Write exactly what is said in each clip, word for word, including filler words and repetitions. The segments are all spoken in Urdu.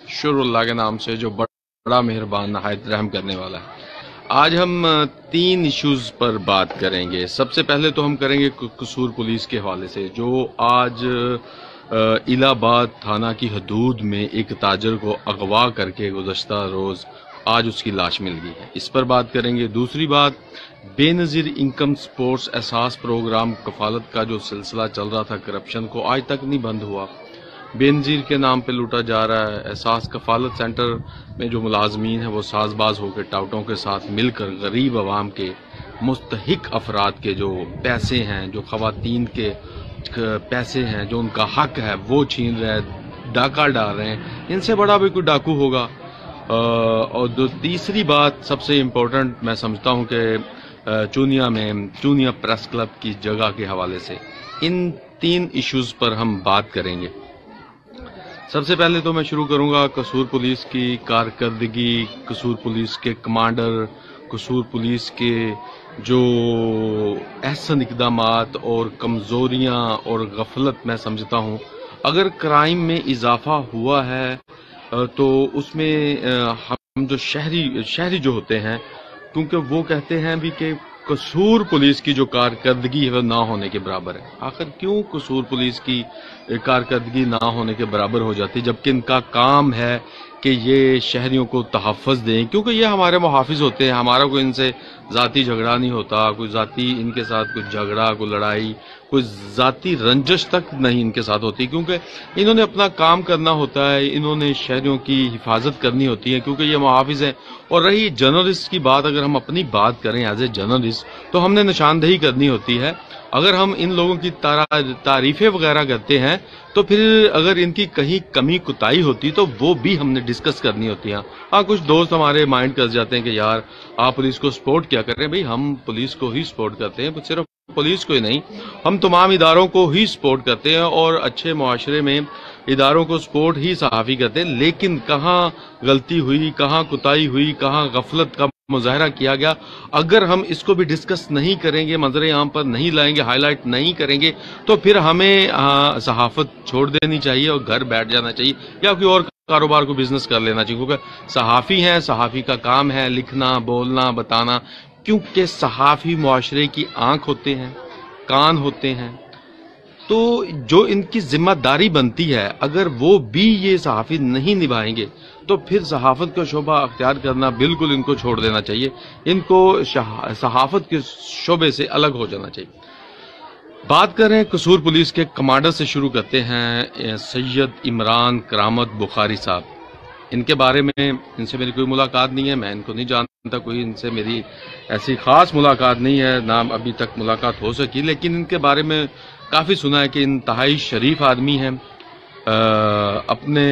شروع اللہ کے نام سے جو بڑا مہربان نہایت رحم کرنے والا ہے۔ آج ہم تین ایشوز پر بات کریں گے۔ سب سے پہلے تو ہم کریں گے قصور پولیس کے حوالے سے، جو آج الہ آباد تھانہ کی حدود میں ایک تاجر کو اغوا کر کے گزشتہ روز آج اس کی لاش مل گئی ہے، اس پر بات کریں گے۔ دوسری بات، Benazir income supports Ehsaas programme Kafaalat کا جو سلسلہ چل رہا تھا کرپشن کو، آج تک نہیں بند ہوا، بے نظیر کے نام پہ لوٹا جا رہا ہے۔ احساس کفالت سینٹر میں جو ملازمین ہیں وہ ساز باز ہو کے ٹاؤٹوں کے ساتھ مل کر غریب عوام کے مستحق افراد کے جو پیسے ہیں، جو خواتین کے پیسے ہیں، جو ان کا حق ہے، وہ چھین رہے ہیں، ڈاکہ ڈال رہے ہیں۔ ان سے بڑا بھی کوئی ڈاکو ہوگا؟ اور دو تیسری بات سب سے امپورٹنٹ میں سمجھتا ہوں کہ چونیا میں چونیا پریس کلب کی جگہ کے حوالے سے ان تین ایشوز پر ہم بات کریں گے۔ سب سے پہلے تو میں شروع کروں گا قصور پولیس کی کارکردگی، قصور پولیس کے کمانڈر، قصور پولیس کے جو احسن اقدامات اور کمزوریاں اور غفلت میں سمجھتا ہوں۔ اگر کرائم میں اضافہ ہوا ہے تو اس میں ہم جو شہری شہری جو ہوتے ہیں، کیونکہ وہ کہتے ہیں بھی کہ قصور پولیس کی جو کارکردگی ہے وہ نہ ہونے کے برابر ہے۔ آخر کیوں قصور پولیس کی کارکردگی نہ ہونے کے برابر ہو جاتی جبکہ ان کا کام ہے کہ یہ شہریوں کو تحفظ دیں، کیونکہ یہ ہمارے محافظ ہوتے ہیں۔ ہمارا کوئی ان سے ذاتی جھگڑا نہیں ہوتا، کوئی ذاتی ان کے ساتھ کوئی جھگڑا، کوئی لڑائی، کوئی ذاتی رنجش تک نہیں ان کے ساتھ ہوتی، کیونکہ انہوں نے اپنا کام کرنا ہوتا ہے، انہوں نے شہریوں کی حفاظت کرنی ہوتی ہے، کیونکہ یہ محافظ ہیں۔ اور رہی جرنلسٹ کی بات، اگر ہم اپنی بات کریں ایز اے جرنلسٹ تو ہم نے نشاندہی کرنی ہوتی ہے۔ اگر ہم ان لوگوں کی تعریفیں وغیرہ کرتے ہیں تو پھر اگر ان کی کہیں کمی کوتاہی ہوتی تو وہ بھی ہم نے ڈسکس کرنی ہوتی ہے۔ ہاں، کچھ دوست ہمارے مائنڈ کر جاتے ہیں کہ یار آپ پولیس کو سپورٹ کیا کر رہے ہیں۔ بھئی ہم پولیس کو ہی سپورٹ کرتے ہیں، صرف پولیس کو ہی نہیں، ہم تمام اداروں کو ہی سپورٹ کرتے ہیں اور اچھے معاشرے میں اداروں کو سپورٹ ہی صحافی کرتے ہیں۔ لیکن کہاں غلطی ہوئی، کہاں کوتاہی ہوئی، کہاں غفلت کا مظاہرہ کیا گیا، اگر ہم اس کو بھی ڈسکس نہیں کریں گے، منظر عام پر نہیں لائیں گے، ہائی لائٹ نہیں کریں گے، تو پھر ہمیں صحافت چھوڑ دینی چاہیے اور گھر بیٹھ جانا چاہیے یا کوئی اور کاروبار کو بزنس کر لینا چاہیے، کیونکہ صحافی ہیں، صحافی کا کام ہے لکھنا، بولنا، بتانا، کیونکہ صحافی معاشرے کی آنکھ ہوتے ہیں، کان ہوتے ہیں۔ تو جو ان کی ذمہ داری بنتی ہے، اگر وہ بھی یہ صحافی نہیں نبھائیں گے تو پھر صحافت کا شعبہ اختیار کرنا بالکل ان کو چھوڑ دینا چاہیے، ان کو صحافت کے شعبے سے الگ ہو جانا چاہیے۔ بات کریں قصور پولیس کے کمانڈر سے، شروع کرتے ہیں سید عمران کرامت بخاری صاحب۔ ان کے بارے میں ان سے میری کوئی ملاقات نہیں ہے، میں ان کو نہیں جانتا، کوئی ان سے میری ایسی خاص ملاقات نہیں ہے، نہ ابھی تک ملاقات ہو سکی، لیکن ان کے بارے میں کافی سنا ہے کہ انتہائی شریف آدمی ہیں، اپنے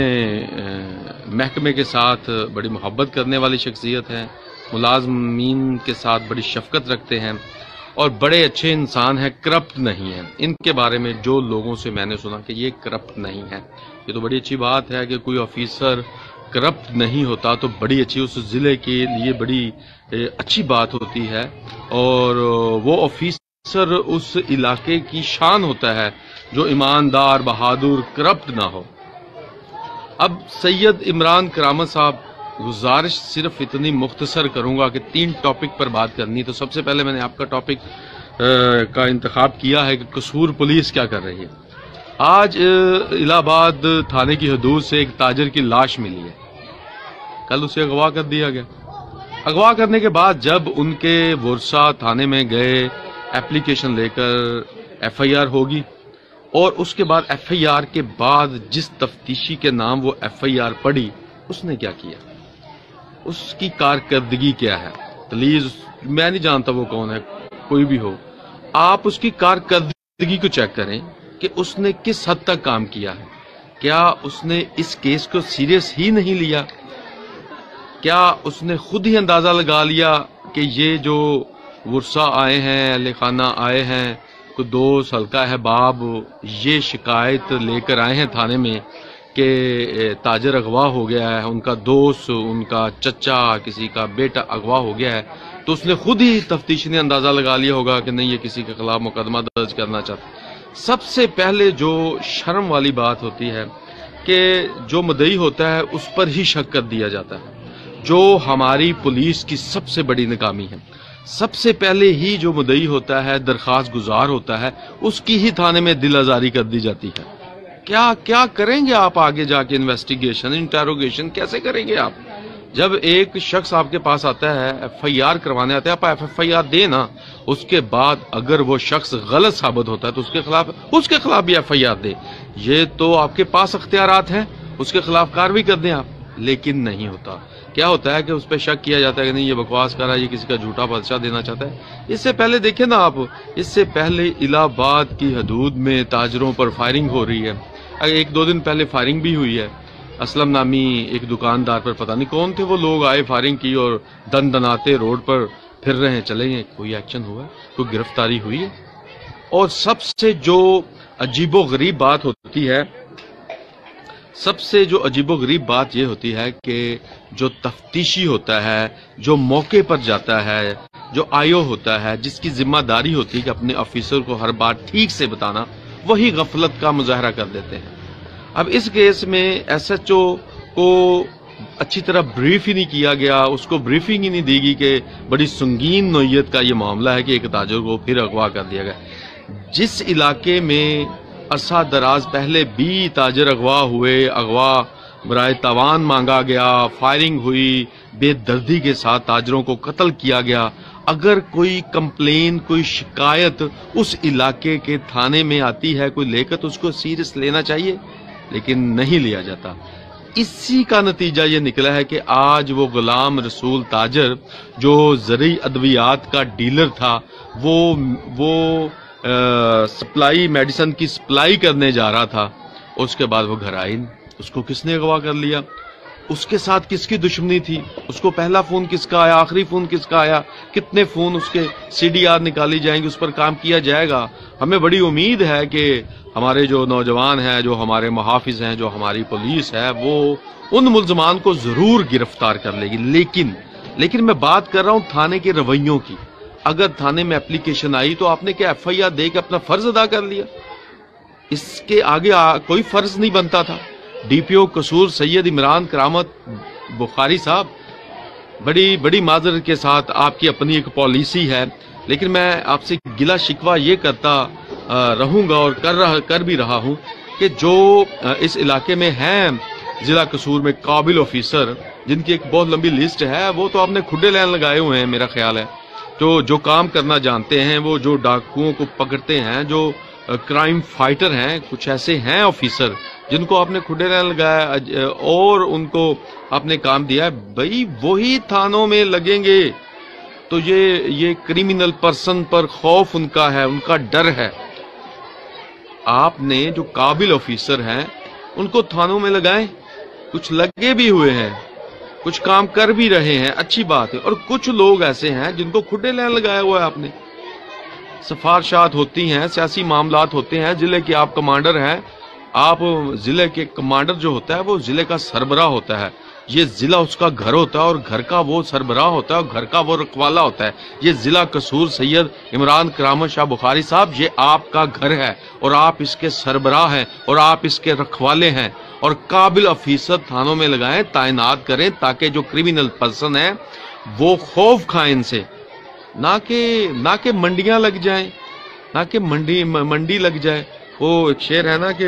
محکمے کے ساتھ بڑی محبت کرنے والی شخصیت ہے، ملازمین کے ساتھ بڑی شفقت رکھتے ہیں اور بڑے اچھے انسان ہیں، کرپٹ نہیں ہیں۔ ان کے بارے میں جو لوگوں سے میں نے سنا کہ یہ کرپٹ نہیں ہے، یہ تو بڑی اچھی بات ہے کہ کوئی آفیسر کرپٹ نہیں ہوتا تو بڑی اچھی، اس ضلع کے لیے بڑی اچھی بات ہوتی ہے، اور وہ آفیسر اس علاقے کی شان ہوتا ہے جو ایماندار، بہادر، کرپٹ نہ ہو۔ اب سید عمران کرامت صاحب، گزارش صرف اتنی مختصر کروں گا کہ تین ٹاپک پر بات کرنی، تو سب سے پہلے میں نے آپ کا ٹاپک کا انتخاب کیا ہے کہ قصور پولیس کیا کر رہی ہے۔ آج الہ آباد تھانے کی حدود سے ایک تاجر کی لاش ملی ہے، کل اسے اغوا کر دیا گیا۔ اغوا کرنے کے بعد جب ان کے ورثاء تھانے میں گئے اپلیکیشن لے کر، ایف آئی آر ہوگی، اور اس کے بعد ایف آئی آر کے بعد جس تفتیشی کے نام وہ ایف آئی آر پڑھی، اس نے کیا کیا، اس کی کارکردگی کیا ہے؟ پلیز، میں نہیں جانتا وہ کون ہے، کوئی بھی ہو، آپ اس کی کارکردگی کو چیک کریں کہ اس نے کس حد تک کام کیا ہے۔ کیا اس نے اس کیس کو سیریس ہی نہیں لیا؟ کیا اس نے خود ہی اندازہ لگا لیا کہ یہ جو ورثاء آئے ہیں، اہل خانہ آئے ہیں، کوئی دوست، حلقہ احباب، یہ شکایت لے کر آئے ہیں تھانے میں کہ تاجر اغوا ہو گیا ہے، ان کا دوست، ان کا چچا، کسی کا بیٹا اغوا ہو گیا ہے، تو اس نے خود ہی تفتیش نے اندازہ لگا لیا ہوگا کہ نہیں، یہ کسی کے خلاف مقدمہ درج کرنا چاہتا۔ سب سے پہلے جو شرم والی بات ہوتی ہے کہ جو مدعی ہوتا ہے اس پر ہی شک کر دیا جاتا ہے، جو ہماری پولیس کی سب سے بڑی ناکامی ہے۔ سب سے پہلے ہی جو مدعی ہوتا ہے، درخواست گزار ہوتا ہے، اس کی ہی تھانے میں دل آزاری کر دی جاتی ہے۔ کیا کیا کریں گے آپ آگے جا کے؟ انویسٹیگیشن، انٹیروگیشن کیسے کریں گے آپ؟ جب ایک شخص آپ کے پاس آتا ہے، ایف آئی آر کروانے آتا ہے، آپ ایف آئی آر دیں نا، اس کے بعد اگر وہ شخص غلط ثابت ہوتا ہے تو اس کے خلاف اس کے خلاف بھی ایف آئی آر دیں۔ یہ تو آپ کے پاس اختیارات ہیں، اس کے خلاف کارروائی کر دیں آپ، لیکن نہیں ہوتا۔ کیا ہوتا ہے کہ اس پہ شک کیا جاتا ہے کہ نہیں یہ بکواس کر رہا ہے، یہ کسی کا جھوٹا پرچہ دینا چاہتا ہے۔ اس سے پہلے دیکھیں نا آپ، اس سے پہلے الہ آباد کی حدود میں تاجروں پر فائرنگ ہو رہی ہے، ایک دو دن پہلے فائرنگ بھی ہوئی ہے۔ اسلم نامی ایک دکاندار پر پتہ نہیں کون تھے وہ لوگ آئے، فائرنگ کی اور دن دناتے روڈ پر پھر رہے ہیں، چلیں گے، کوئی ایکشن ہوا ہے؟ کوئی گرفتاری ہوئی ہے؟ اور سب سے جو عجیب و غریب بات ہوتی ہے، سب سے جو عجیب و غریب بات یہ ہوتی ہے کہ جو تفتیشی ہوتا ہے، جو موقع پر جاتا ہے، جو آئیو ہوتا ہے، جس کی ذمہ داری ہوتی ہے کہ اپنے آفیسر کو ہر بات ٹھیک سے بتانا، وہی غفلت کا مظاہرہ کر دیتے ہیں۔ اب اس کیس میں ایس ایچ او کو اچھی طرح بریف ہی نہیں کیا گیا، اس کو بریفنگ ہی نہیں دی گئی کہ بڑی سنگین نوعیت کا یہ معاملہ ہے کہ ایک تاجر کو پھر اغوا کر دیا گیا۔ جس علاقے میں عرصہ دراز پہلے بھی تاجر اغوا ہوئے، اغوا برائے تاوان مانگا گیا، فائرنگ ہوئی، بے دردی کے ساتھ تاجروں کو قتل کیا گیا، اگر کوئی کمپلین، کوئی شکایت اس علاقے کے تھانے میں آتی ہے، کوئی لے کر تو اس کو سیریس لینا چاہیے، لیکن نہیں لیا جاتا۔ اسی کا نتیجہ یہ نکلا ہے کہ آج وہ غلام رسول تاجر جو زرعی ادویات کا ڈیلر تھا، وہ وہ سپلائی میڈیسن کی سپلائی کرنے جا رہا تھا، اس کے بعد وہ گھر آئی نہیں۔ اس کو کس نے اغوا کر لیا؟ اس کے ساتھ کس کی دشمنی تھی؟ اس کو پہلا فون کس کا آیا، آخری فون کس کا آیا، کتنے فون اس کے سی ڈی آر نکالی جائیں گی، اس پر کام کیا جائے گا۔ ہمیں بڑی امید ہے کہ ہمارے جو نوجوان ہیں، جو ہمارے محافظ ہیں، جو ہماری پولیس ہے، وہ ان ملزمان کو ضرور گرفتار کر لے گی۔ لیکن لیکن میں بات کر رہا ہوں تھانے کے رویوں کی۔ اگر تھانے میں اپلیکیشن آئی تو آپ نے کیا ایف آئی آر دے کے اپنا فرض ادا کر لیا؟ اس کے آگے کوئی فرض نہیں بنتا تھا۔ ڈی پی او قصور سید عمران کرامت بخاری صاحب، بڑی بڑی معذرت کے ساتھ آپ کی اپنی ایک پالیسی ہے، لیکن میں آپ سے گلہ شکوہ یہ کرتا رہوں گا اور کر رہا کر بھی رہا ہوں کہ جو اس علاقے میں ہیں ضلع قصور میں قابل آفیسر، جن کی ایک بہت لمبی لسٹ ہے، وہ تو آپ نے کھڈے لین لگائے ہوئے ہیں میرا خیال ہے، جو جو کام کرنا جانتے ہیں، وہ جو ڈاکوؤں کو پکڑتے ہیں، جو کرائم فائٹر ہیں، کچھ ایسے ہیں آفیسر جن کو آپ نے کھڈے لین لگایا اور ان کو آپ نے کام دیا ہے، بھئی وہی تھانوں میں لگیں گے تو یہ یہ کریمنل پرسن پر خوف ان کا ہے، ان کا ڈر ہے۔ آپ نے جو قابل آفیسر ہیں ان کو تھانوں میں لگائیں، کچھ لگے بھی ہوئے ہیں، کچھ کام کر بھی رہے ہیں، اچھی بات ہے، اور کچھ لوگ ایسے ہیں جن کو کھڈے لین لگایا ہوا ہے آپ نے۔ سفارشات ہوتی ہیں، سیاسی معاملات ہوتے ہیں، ضلع کے آپ کمانڈر ہیں، آپ ضلع کے کمانڈر جو ہوتا ہے وہ ضلع کا سربراہ ہوتا ہے، یہ ضلع اس کا گھر ہوتا ہے اور گھر کا وہ سربراہ ہوتا ہے اور گھر کا وہ رکھوالا ہوتا ہے۔ یہ ضلع قصور سید عمران کرامت شاہ بخاری صاحب، یہ آپ کا گھر ہے اور آپ اس کے سربراہ ہیں اور آپ اس کے رکھوالے ہیں، اور قابل آفیسر تھانوں میں لگائیں، تعینات کریں تاکہ جو کریمنل پرسن ہیں وہ خوف کھائیں ان سے، نہ کہ نہ کہ منڈیاں لگ جائیں، نہ کہ منڈی منڈی لگ جائے۔ وہ ایک شعر ہے نا کہ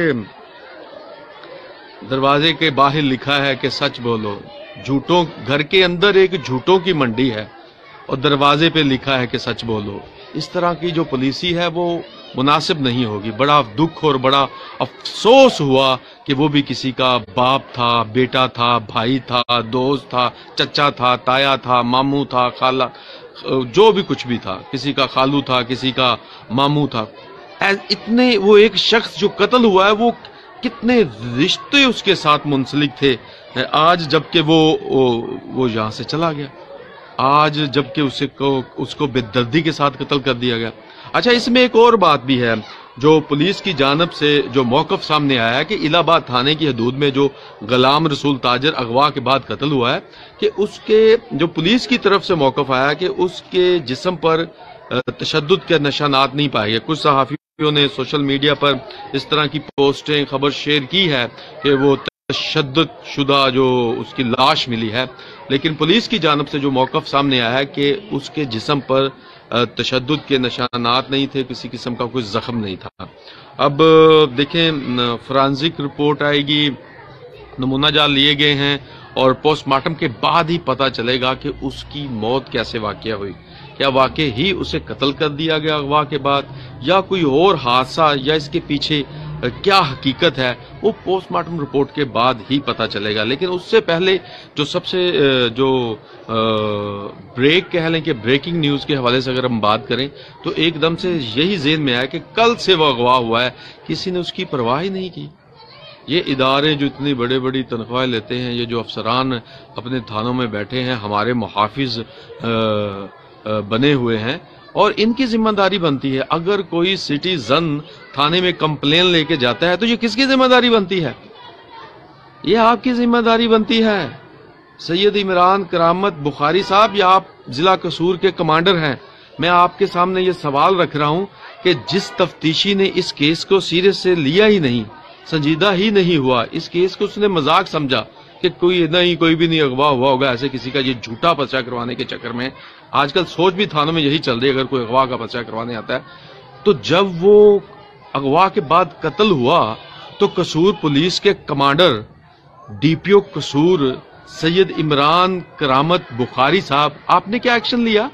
دروازے کے باہر لکھا ہے کہ سچ بولو، جھوٹوں گھر کے اندر ایک جھوٹوں کی منڈی ہے اور دروازے پہ لکھا ہے کہ سچ بولو۔ اس طرح کی جو پالیسی ہے وہ مناسب نہیں ہوگی۔ بڑا دکھ اور بڑا افسوس ہوا کہ وہ بھی کسی کا باپ تھا، بیٹا تھا، بھائی تھا، دوست تھا، چچا تھا، تایا تھا، ماموں تھا، خالہ، جو بھی کچھ بھی تھا، کسی کا خالو تھا، کسی کا ماموں تھا، اتنے وہ ایک شخص جو قتل ہوا ہے وہ کتنے رشتے اس کے ساتھ منسلک تھے، آج جبکہ وہ وہ یہاں سے چلا گیا، آج جبکہ اسے کو اس کو بے دردی کے ساتھ قتل کر دیا گیا۔ اچھا، اس میں ایک اور بات بھی ہے جو پولیس کی جانب سے جو موقف سامنے آیا ہے کہ الہ آباد تھانے کی حدود میں جو غلام رسول تاجر اغوا کے بعد قتل ہوا ہے، کہ اس کے جو پولیس کی طرف سے موقف آیا کہ اس کے جسم پر تشدد کے نشانات نہیں پائے گئے۔ کچھ صحافیوں نے سوشل میڈیا پر اس طرح کی پوسٹیں، خبر شیئر کی ہے کہ وہ तशद्दुद शुदा जो उसकी लाश मिली है, लेकिन पुलिस की जानब से जो मौक़िफ़ सामने आया है कि उसके जिस्म पर तशद्दुद के निशानात नहीं थे, किसी किस्म का कोई जख्म नहीं था। अब देखें, फॉरेंसिक रिपोर्ट आएगी, नमूना जाल लिए गए हैं और पोस्टमार्टम के बाद ही पता चलेगा कि उसकी मौत कैसे वाक़या हुई। क्या वाकई ही उसे कत्ल कर दिया गया अगवा के बाद, या कोई और हादसा, या इसके पीछे क्या हकीकत है, वो पोस्टमार्टम रिपोर्ट के बाद ही पता चलेगा। लेकिन उससे पहले जो सबसे जो ब्रेक कह लें कि ब्रेकिंग न्यूज़ के हवाले से अगर हम बात करें तो एकदम से यही ज़हन में आया कि कल से वो अगवा हुआ है, किसी ने उसकी परवाह ही नहीं की। ये इदारे जो इतनी बड़े बड़ी तनख्वाहें लेते हैं, ये जो अफसरान अपने थानों में बैठे हैं, हमारे मुहाफिज बने हुए हैं, और इनकी जिम्मेदारी बनती है। अगर कोई सिटीजन थाने में कंप्लेन लेके जाता है तो ये किसकी जिम्मेदारी बनती है? ये आपकी जिम्मेदारी बनती है। सैयद इमरान करामत बुखारी साहब, या आप जिला कसूर के कमांडर हैं, मैं आपके सामने ये सवाल रख रहा हूं कि जिस तफ्तीशी ने इस केस को सीरियस से लिया ही नहीं, संजीदा ही नहीं हुआ, इस केस को उसने मजाक समझा कि कोई नहीं, कोई भी नहीं अगवा हुआ होगा, ऐसे किसी का ये झूठा पर्चा करवाने के चक्कर में आजकल सोच भी थानों में यही चल रही है, अगर कोई अगवा का पर्चा करवाने आता है तो जब वो अगवा के बाद कत्ल हुआ तो कसूर पुलिस के कमांडर डीपीओ कसूर सैयद इमरान करामत बुखारी साहब, आपने क्या एक्शन लिया?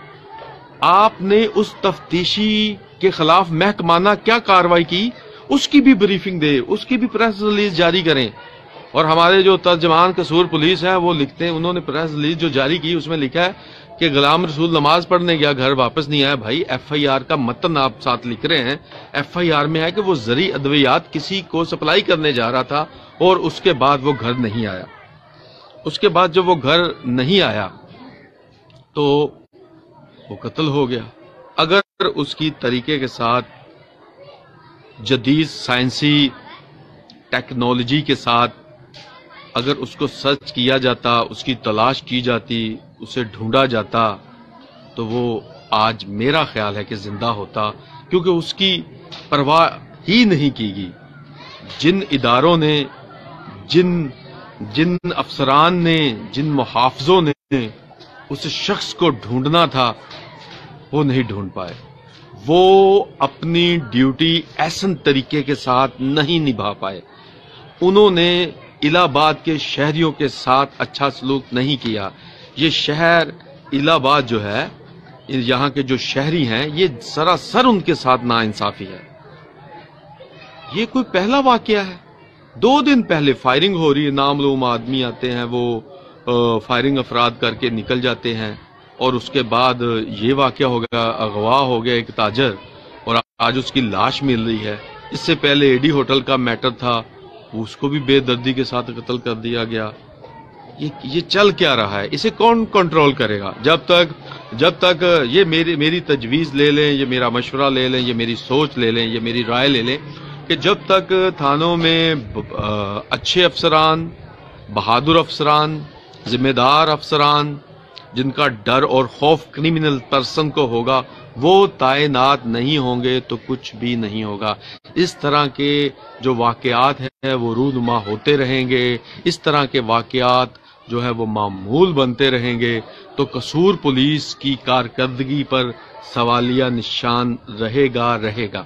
आपने उस तफ्तीशी के खिलाफ महकमाना क्या कार्रवाई की, उसकी भी ब्रीफिंग दे, उसकी भी प्रेस रिलीज जारी करें। और हमारे जो तर्जमान कसूर पुलिस है वो लिखते हैं, उन्होंने प्रेस रिलीज जो जारी की उसमें लिखा है कि गुलाम रसूल नमाज पढ़ने गया, घर वापस नहीं आया। भाई एफ आई आर का मतन आप साथ लिख रहे हैं, एफ आई आर में है कि वो जरी अद्वियात किसी को सप्लाई करने जा रहा था और उसके बाद वो घर नहीं आया। उसके बाद जब वो घर नहीं आया तो वो कत्ल हो गया। अगर उसकी तरीके के साथ जदीद साइंसी टेक्नोलॉजी के साथ अगर उसको सर्च किया जाता, उसकी तलाश की जाती, उसे ढूंढा जाता, तो वो आज मेरा ख्याल है कि जिंदा होता, क्योंकि उसकी परवाह ही नहीं की गई। जिन इदारों ने, जिन जिन अफसरान ने, जिन मुहाफिजों ने उस शख्स को ढूंढना था वो नहीं ढूंढ पाए। वो अपनी ड्यूटी ऐसन तरीके के साथ नहीं निभा पाए। उन्होंने इलाहाबाद के शहरियों के साथ अच्छा सलूक नहीं किया। ये शहर इलाहाबाद जो है, यहाँ के जो शहरी हैं, ये सरासर उनके साथ नाइंसाफी है। ये कोई पहला वाकया है? दो दिन पहले फायरिंग हो रही है, नामालूम आदमी आते हैं, वो फायरिंग अफराद करके निकल जाते हैं, और उसके बाद ये वाकया हो गया, अगवा हो गया एक ताजर, और आज उसकी लाश मिल रही है। इससे पहले एडी होटल का मैटर था, उसको भी बेदर्दी के साथ कत्ल कर दिया गया। ये ये चल क्या रहा है? इसे कौन कंट्रोल करेगा? जब तक जब तक ये मेरी मेरी तजवीज ले लें, ये मेरा मशवरा ले लें, ये मेरी सोच ले लें, ये मेरी राय ले लें कि जब तक थानों में अच्छे अफसरान, बहादुर अफसरान, जिम्मेदार अफसरान, जिनका डर और खौफ क्रिमिनल पर्सन को होगा, वो तैनात नहीं होंगे तो कुछ भी नहीं होगा। इस तरह के जो वाकयात हैं वो रूनुमा होते रहेंगे, इस तरह के वाकयात जो है वो मामूल बनते रहेंगे, तो कसूर पुलिस की कारकर्दगी पर सवालिया निशान रहेगा रहेगा।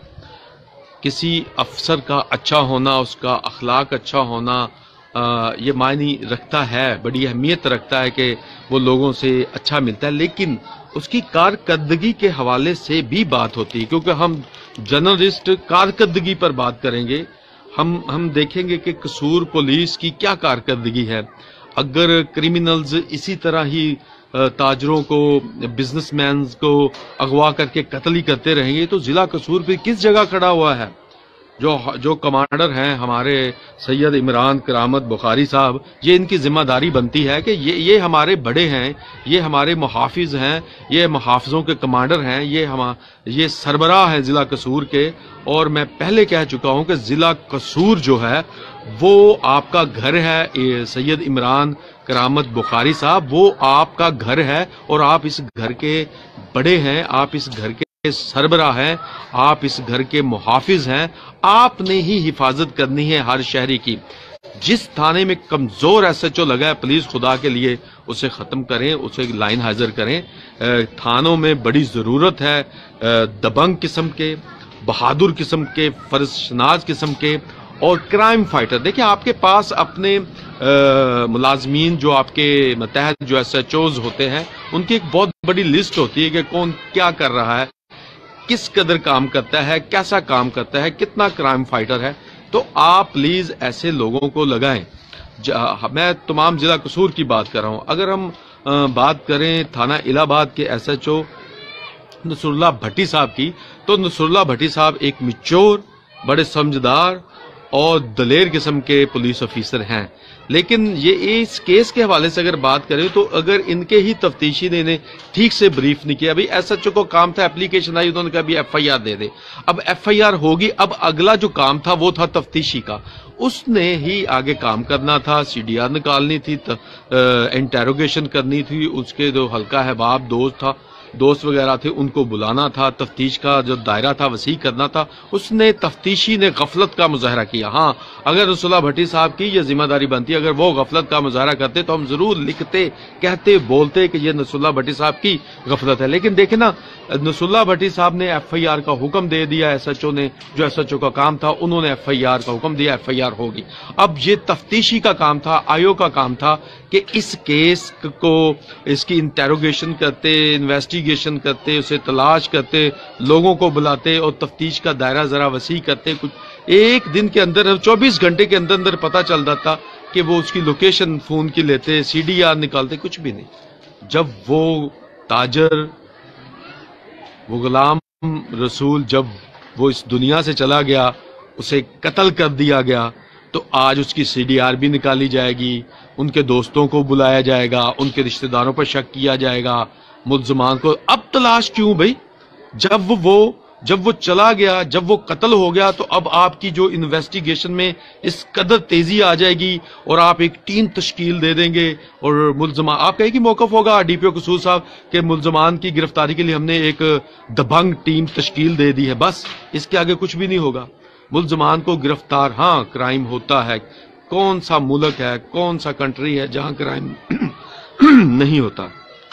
किसी अफसर का अच्छा होना, उसका अखलाक अच्छा होना, आ, ये मायने रखता है, बड़ी अहमियत रखता है कि वो लोगों से अच्छा मिलता है, लेकिन उसकी कारकर्दगी के हवाले से भी बात होती है, क्योंकि हम जर्नलिस्ट कारकर्दगी पर बात करेंगे। हम हम देखेंगे कि कसूर पुलिस की क्या कारकर्दगी है। अगर क्रिमिनल्स इसी तरह ही ताजरों को, बिजनेसमैन को अगवा करके कत्ल ही करते रहेंगे तो जिला कसूर फिर किस जगह खड़ा हुआ है? जो जो कमांडर हैं हमारे सैयद इमरान करामत बुखारी साहब, ये इनकी जिम्मेदारी बनती है कि ये ये हमारे बड़े हैं, ये हमारे मुहाफिज हैं, ये मुहाफिजों के कमांडर हैं, ये हम ये सरबराह हैं जिला कसूर के। और मैं पहले कह चुका हूं कि जिला कसूर जो है वो आपका घर है। सैयद इमरान करामत बुखारी साहब, वो आपका घर है और आप इस घर के बड़े हैं, आप इस घर के सरबराह हैं, आप इस घर के मुहाफिज हैं। आपने ही हिफाजत करनी है हर शहरी की। جس تھانے میں کمزور ایس ایچ او لگا ہے پلیز خدا کے لیے اسے ختم کریں، اسے لائن حاضر کریں۔ تھانوں میں بڑی ضرورت ہے دبنگ قسم کے، بہادر قسم کے، فرض شناس قسم کے اور کرائم فائٹر۔ دیکھیں آپ کے پاس اپنے ملازمین جو آپ کے متحد جو ایس ایچ اوز ہوتے ہیں ان کی ایک بہت بڑی لسٹ ہوتی ہے کہ کون کیا کر رہا ہے، کس قدر کام کرتا ہے، کیسا کام کرتا ہے، کتنا کرائم فائٹر ہے۔ تو آپ پلیز ایسے لوگوں کو لگائیں۔ میں تمام ضلع قصور کی بات کر رہا ہوں۔ اگر ہم بات کریں تھانہ الہ آباد کے S H O Nasrullah بھٹی صاحب کی، تو نصر اللہ بھٹی صاحب ایک میچور، بڑے سمجھدار اور دلیر قسم کے پولیس آفیسر ہیں، لیکن یہ اس کیس کے حوالے سے اگر بات کریں تو اگر ان کے ہی تفتیشی نے انہیں ٹھیک سے بریف نہیں کیا، ابھی ایس ایچ او کو کام تھا، اپلیکیشن آئی انہوں نے کہا ابھی ایف آئی آر دے دے، اب ایف آئی آر ہوگی، اب اگلا جو کام تھا وہ تھا تفتیشی کا، اس نے ہی آگے کام کرنا تھا، سی ڈی آر نکالنی تھی، انٹیروگیشن کرنی تھی، اس کے جو حلقہ احباب دوست تھا دوست وغیرہ تھے ان کو بلانا تھا، تفتیش کا جو دائرہ تھا وسیع کرنا تھا۔ اس نے تفتیشی نے غفلت کا مظاہرہ کیا۔ ہاں اگر نصر اللہ بھٹی صاحب کی یہ ذمہ داری بنتی، اگر وہ غفلت کا مظاہرہ کرتے تو ہم ضرور لکھتے، کہتے، بولتے کہ یہ نصر اللہ بھٹی صاحب کی غفلت ہے، لیکن دیکھیں نا نصر اللہ بھٹی صاحب نے ایف آئی آر کا حکم دے دیا، ایس ایچ او نے جو ایس ایچ او کا کام تھا انہوں نے ایف آئی آر کا حکم دیا، ایف آئی آر ہوگی۔ اب یہ تفتیشی کا کام تھا، آئیو کا کام تھا کہ اس کیس کو اس کی انٹیروگیشن کرتے، انویسٹیگیشن کرتے، اسے تلاش کرتے، لوگوں کو بلاتے اور تفتیش کا دائرہ ذرا وسیع کرتے۔ کچھ ایک دن کے اندر چوبیس گھنٹے کے اندر اندر پتہ چل جاتا کہ وہ اس کی لوکیشن فون کی لیتے، سی ڈی آر نکالتے، کچھ بھی نہیں۔ جب وہ تاجر، وہ غلام رسول جب وہ اس دنیا سے چلا گیا، اسے قتل کر دیا گیا، تو آج اس کی سی ڈی آر بھی نکالی جائے گی، ان کے دوستوں کو بلایا جائے گا، ان کے رشتہ داروں پر شک کیا جائے گا، ملزمان کو اب تلاش کیوں بھائی؟ جب وہ جب وہ چلا گیا، جب وہ قتل ہو گیا، تو اب آپ کی جو انویسٹیگیشن میں اس قدر تیزی آ جائے گی اور آپ ایک ٹیم تشکیل دے دیں گے اور ملزمان آپ کا ایک ہی موقف ہوگا ڈی پی او قصور صاحب کہ ملزمان کی گرفتاری کے لیے ہم نے ایک دبنگ ٹیم تشکیل دے دی ہے، بس اس کے آگے کچھ بھی نہیں ہوگا۔ ملزمان کو گرفتار، ہاں کرائم ہوتا ہے، کون سا ملک ہے، کون سا کنٹری ہے جہاں کرائم نہیں ہوتا،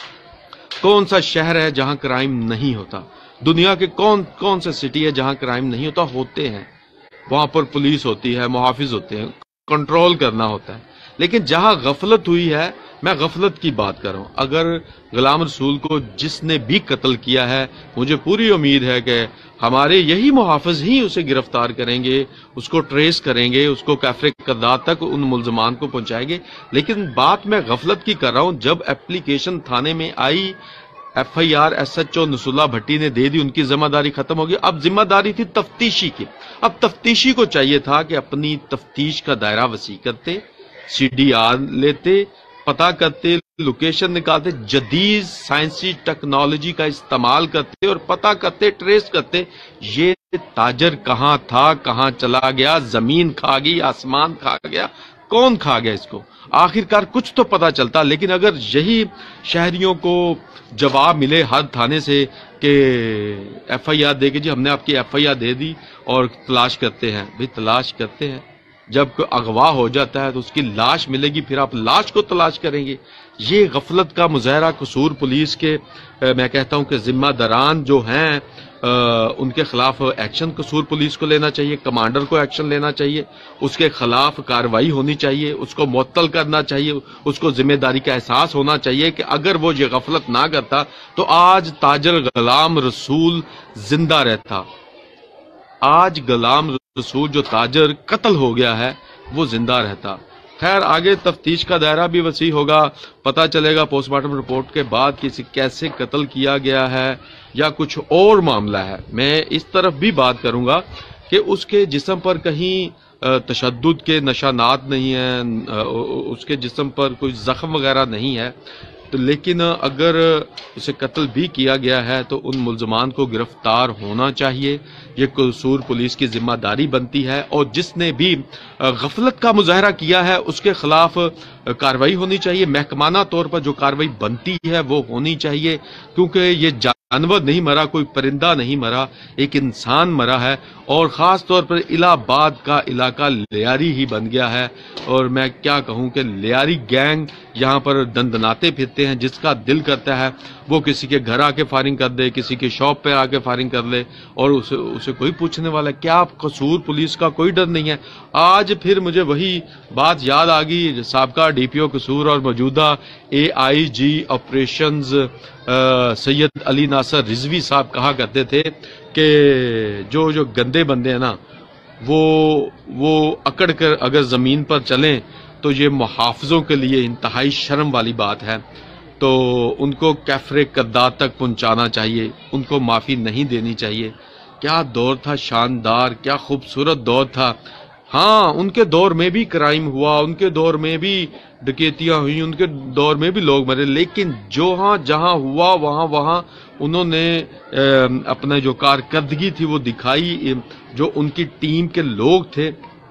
کون سا شہر ہے جہاں کرائم نہیں ہوتا، دنیا کے کون کون سے سٹی ہے جہاں کرائم نہیں ہوتا؟ ہوتے ہیں، وہاں پر پولیس ہوتی ہے، محافظ ہوتے ہیں، کنٹرول کرنا ہوتا ہے، لیکن جہاں غفلت ہوئی ہے، میں غفلت کی بات کر رہا ہوں۔ اگر غلام رسول کو جس نے بھی قتل کیا ہے، مجھے پوری امید ہے کہ ہمارے یہی محافظ ہی اسے گرفتار کریں گے، اس کو ٹریس کریں گے، اس کو کیفر قدرات تک ان ملزمان کو پہنچائیں گے۔ لیکن بات میں غفلت کی کر رہا ہوں، جب اپلیکیشن تھانے میں آئی، F I R S H O Nasrullah Bhatti نے دے دی، ان کی ذمہ داری ختم ہوگی، اب ذمہ داری تھی تفتیشی کی۔ اب تفتیشی کو چاہیے تھا کہ اپنی تفتیش کا دائرہ وسیع کرتے، سی ڈی آر لیتے، پتہ کرتے، لوکیشن نکالتے، جدید سائنسی ٹیکنالوجی کا استعمال کرتے اور پتہ کرتے، ٹریس کرتے یہ تاجر کہاں تھا، کہاں چلا گیا، زمین کھا گئی، آسمان کھا گیا، کون کھا گیا اس کو، آخرکار کچھ تو پتہ چلتا۔ لیکن اگر یہی شہریوں کو جواب ملے ہر تھانے سے کہ ایف آئی آر دے کے جی ہم نے آپ کی ایف آئی آر دے دی اور تلاش کرتے ہیں، بھئی تلاش کرتے ہیں، جب کوئی اغوا ہو جاتا ہے تو اس کی لاش ملے گی، پھر آپ لاش کو تلاش کریں گے۔ یہ غفلت کا مظاہرہ قصور پولیس کے، میں کہتا ہوں کہ ذمہ داران جو ہیں ان کے خلاف ایکشن قصور پولیس کو لینا چاہیے، کمانڈر کو ایکشن لینا چاہیے، اس کے خلاف کارروائی ہونی چاہیے، اس کو معطل کرنا چاہیے، اس کو ذمہ داری کا احساس ہونا چاہیے کہ اگر وہ یہ غفلت نہ کرتا تو آج تاجر غلام رسول زندہ رہتا، آج غلام رسول جو تاجر قتل ہو گیا ہے وہ زندہ رہتا۔ خیر آگے تفتیش کا دائرہ بھی وسیع ہوگا، پتہ چلے گا پوسٹ مارٹم رپورٹ کے بعد کسی کیسے قتل کیا گیا ہے یا کچھ اور معاملہ ہے۔ میں اس طرف بھی بات کروں گا کہ اس کے جسم پر کہیں تشدد کے نشانات نہیں ہیں، اس کے جسم پر کوئی زخم وغیرہ نہیں ہے، تو لیکن اگر اسے قتل بھی کیا گیا ہے تو ان ملزمان کو گرفتار ہونا چاہیے، یہ قصور پولیس کی ذمہ داری بنتی ہے، اور جس نے بھی غفلت کا مظاہرہ کیا ہے اس کے خلاف کارروائی ہونی چاہیے، محکمانہ طور پر جو کارروائی بنتی ہے وہ ہونی چاہیے، کیونکہ یہ جانور نہیں مرا، کوئی پرندہ نہیں مرا، ایک انسان مرا ہے، اور خاص طور پر الہ آباد کا علاقہ لیاری ہی بن گیا ہے۔ اور میں کیا کہوں کہ لیاری گینگ یہاں پر دندناتے پھرتے ہیں، جس کا دل کرتا ہے وہ کسی کے گھر آ کے فائرنگ کر دے، کسی کے شاپ پہ آ کے فائرنگ کر لے، اور اسے اسے کوئی پوچھنے والا ہے کیا؟ قصور پولیس کا کوئی ڈر نہیں ہے۔ آج پھر مجھے وہی بات یاد آ گئی، سابقہ ڈی پی او قصور اور موجودہ اے آئی جی آپریشنز سید علی ناصر رضوی صاحب کہا کرتے تھے کہ جو جو گندے بندے ہیں نا، وہ وہ اکڑ کر اگر زمین پر چلیں تو یہ محافظوں کے لیے انتہائی شرم والی بات ہے، تو ان کو کیفر قدات تک پہنچانا چاہیے، ان کو معافی نہیں دینی چاہیے۔ کیا دور تھا شاندار، کیا خوبصورت دور تھا۔ ہاں، ان کے دور میں بھی کرائم ہوا، ان کے دور میں بھی ڈکیتیاں ہوئی، ان کے دور میں بھی لوگ مرے، لیکن جو ہاں جہاں ہوا وہاں وہاں انہوں نے اپنا جو کارکردگی تھی وہ دکھائی۔ جو ان کی ٹیم کے لوگ تھے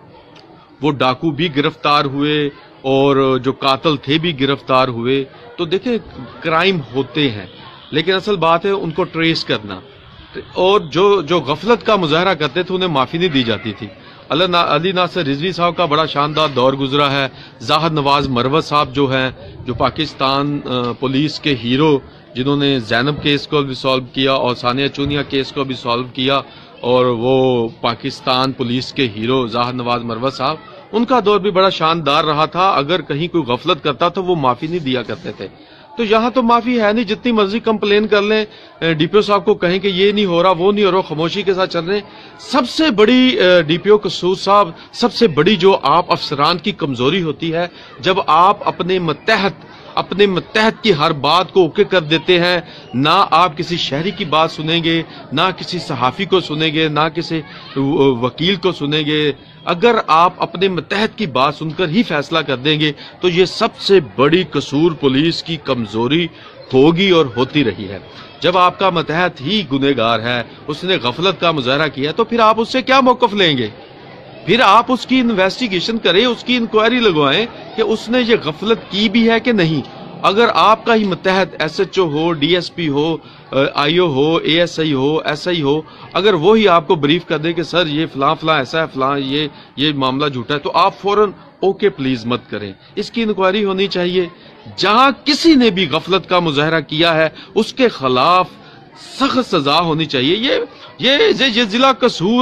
وہ ڈاکو بھی گرفتار ہوئے اور جو قاتل تھے بھی گرفتار ہوئے۔ تو دیکھیں، کرائم ہوتے ہیں، لیکن اصل بات ہے ان کو ٹریس کرنا، اور جو جو غفلت کا مظاہرہ کرتے تھے انہیں معافی نہیں دی جاتی تھی۔ علی ناصر رضوی صاحب کا بڑا شاندار دور گزرا ہے۔ زاہد نواز مروت صاحب جو ہیں، جو پاکستان پولیس کے ہیرو، جنہوں نے زینب کیس کو بھی سالو کیا اور ثانیہ چونیا کیس کو بھی سالو کیا، اور وہ پاکستان پولیس کے ہیرو زاہد نواز مروت صاحب، ان کا دور بھی بڑا شاندار رہا تھا۔ اگر کہیں کوئی غفلت کرتا تو وہ معافی نہیں دیا کرتے تھے۔ تو یہاں تو معافی ہے نہیں، جتنی مرضی کمپلین کر لیں، ڈی پی او صاحب کو کہیں کہ یہ نہیں ہو رہا، وہ نہیں ہو رہا، خاموشی کے ساتھ چل رہے ہیں۔ سب سے بڑی ڈی پی او قصور صاحب، سب سے بڑی جو آپ افسران کی کمزوری ہوتی ہے، جب آپ اپنے متحد اپنے متحد کی ہر بات کو اوکے کر دیتے ہیں، نہ آپ کسی شہری کی بات سنیں گے، نہ کسی صحافی کو سنیں گے، نہ کسی وکیل کو سنیں گے۔ اگر آپ اپنے متحد کی بات سن کر ہی فیصلہ کر دیں گے تو یہ سب سے بڑی قصور پولیس کی کمزوری ہوگی اور ہوتی رہی ہے۔ جب آپ کا متحد ہی گنہگار ہے، اس نے غفلت کا مظاہرہ کیا، تو پھر آپ اس سے کیا موقف لیں گے؟ پھر آپ اس کی انویسٹیگیشن کریں، اس کی انکوائری لگوائیں کہ اس نے یہ غفلت کی بھی ہے کہ نہیں۔ اگر آپ کا ہی متحد ایس ایچ او ہو، ڈی ایس پی ہو، آئی او ہو، اے ایس آئی ہو، ایس آئی ہو، اگر وہی آپ کو بریف کر دے کہ سر یہ فلاں فلاں ایسا ہے، فلاں یہ یہ معاملہ جھوٹا ہے، تو آپ فوراً اوکے پلیز مت کریں۔ اس کی انکوائری ہونی چاہیے۔ جہاں کسی نے بھی غفلت کا مظاہرہ کیا ہے اس کے خلاف سخت سزا ہونی چاہیے۔ یہ یہ یہ ضلع قصور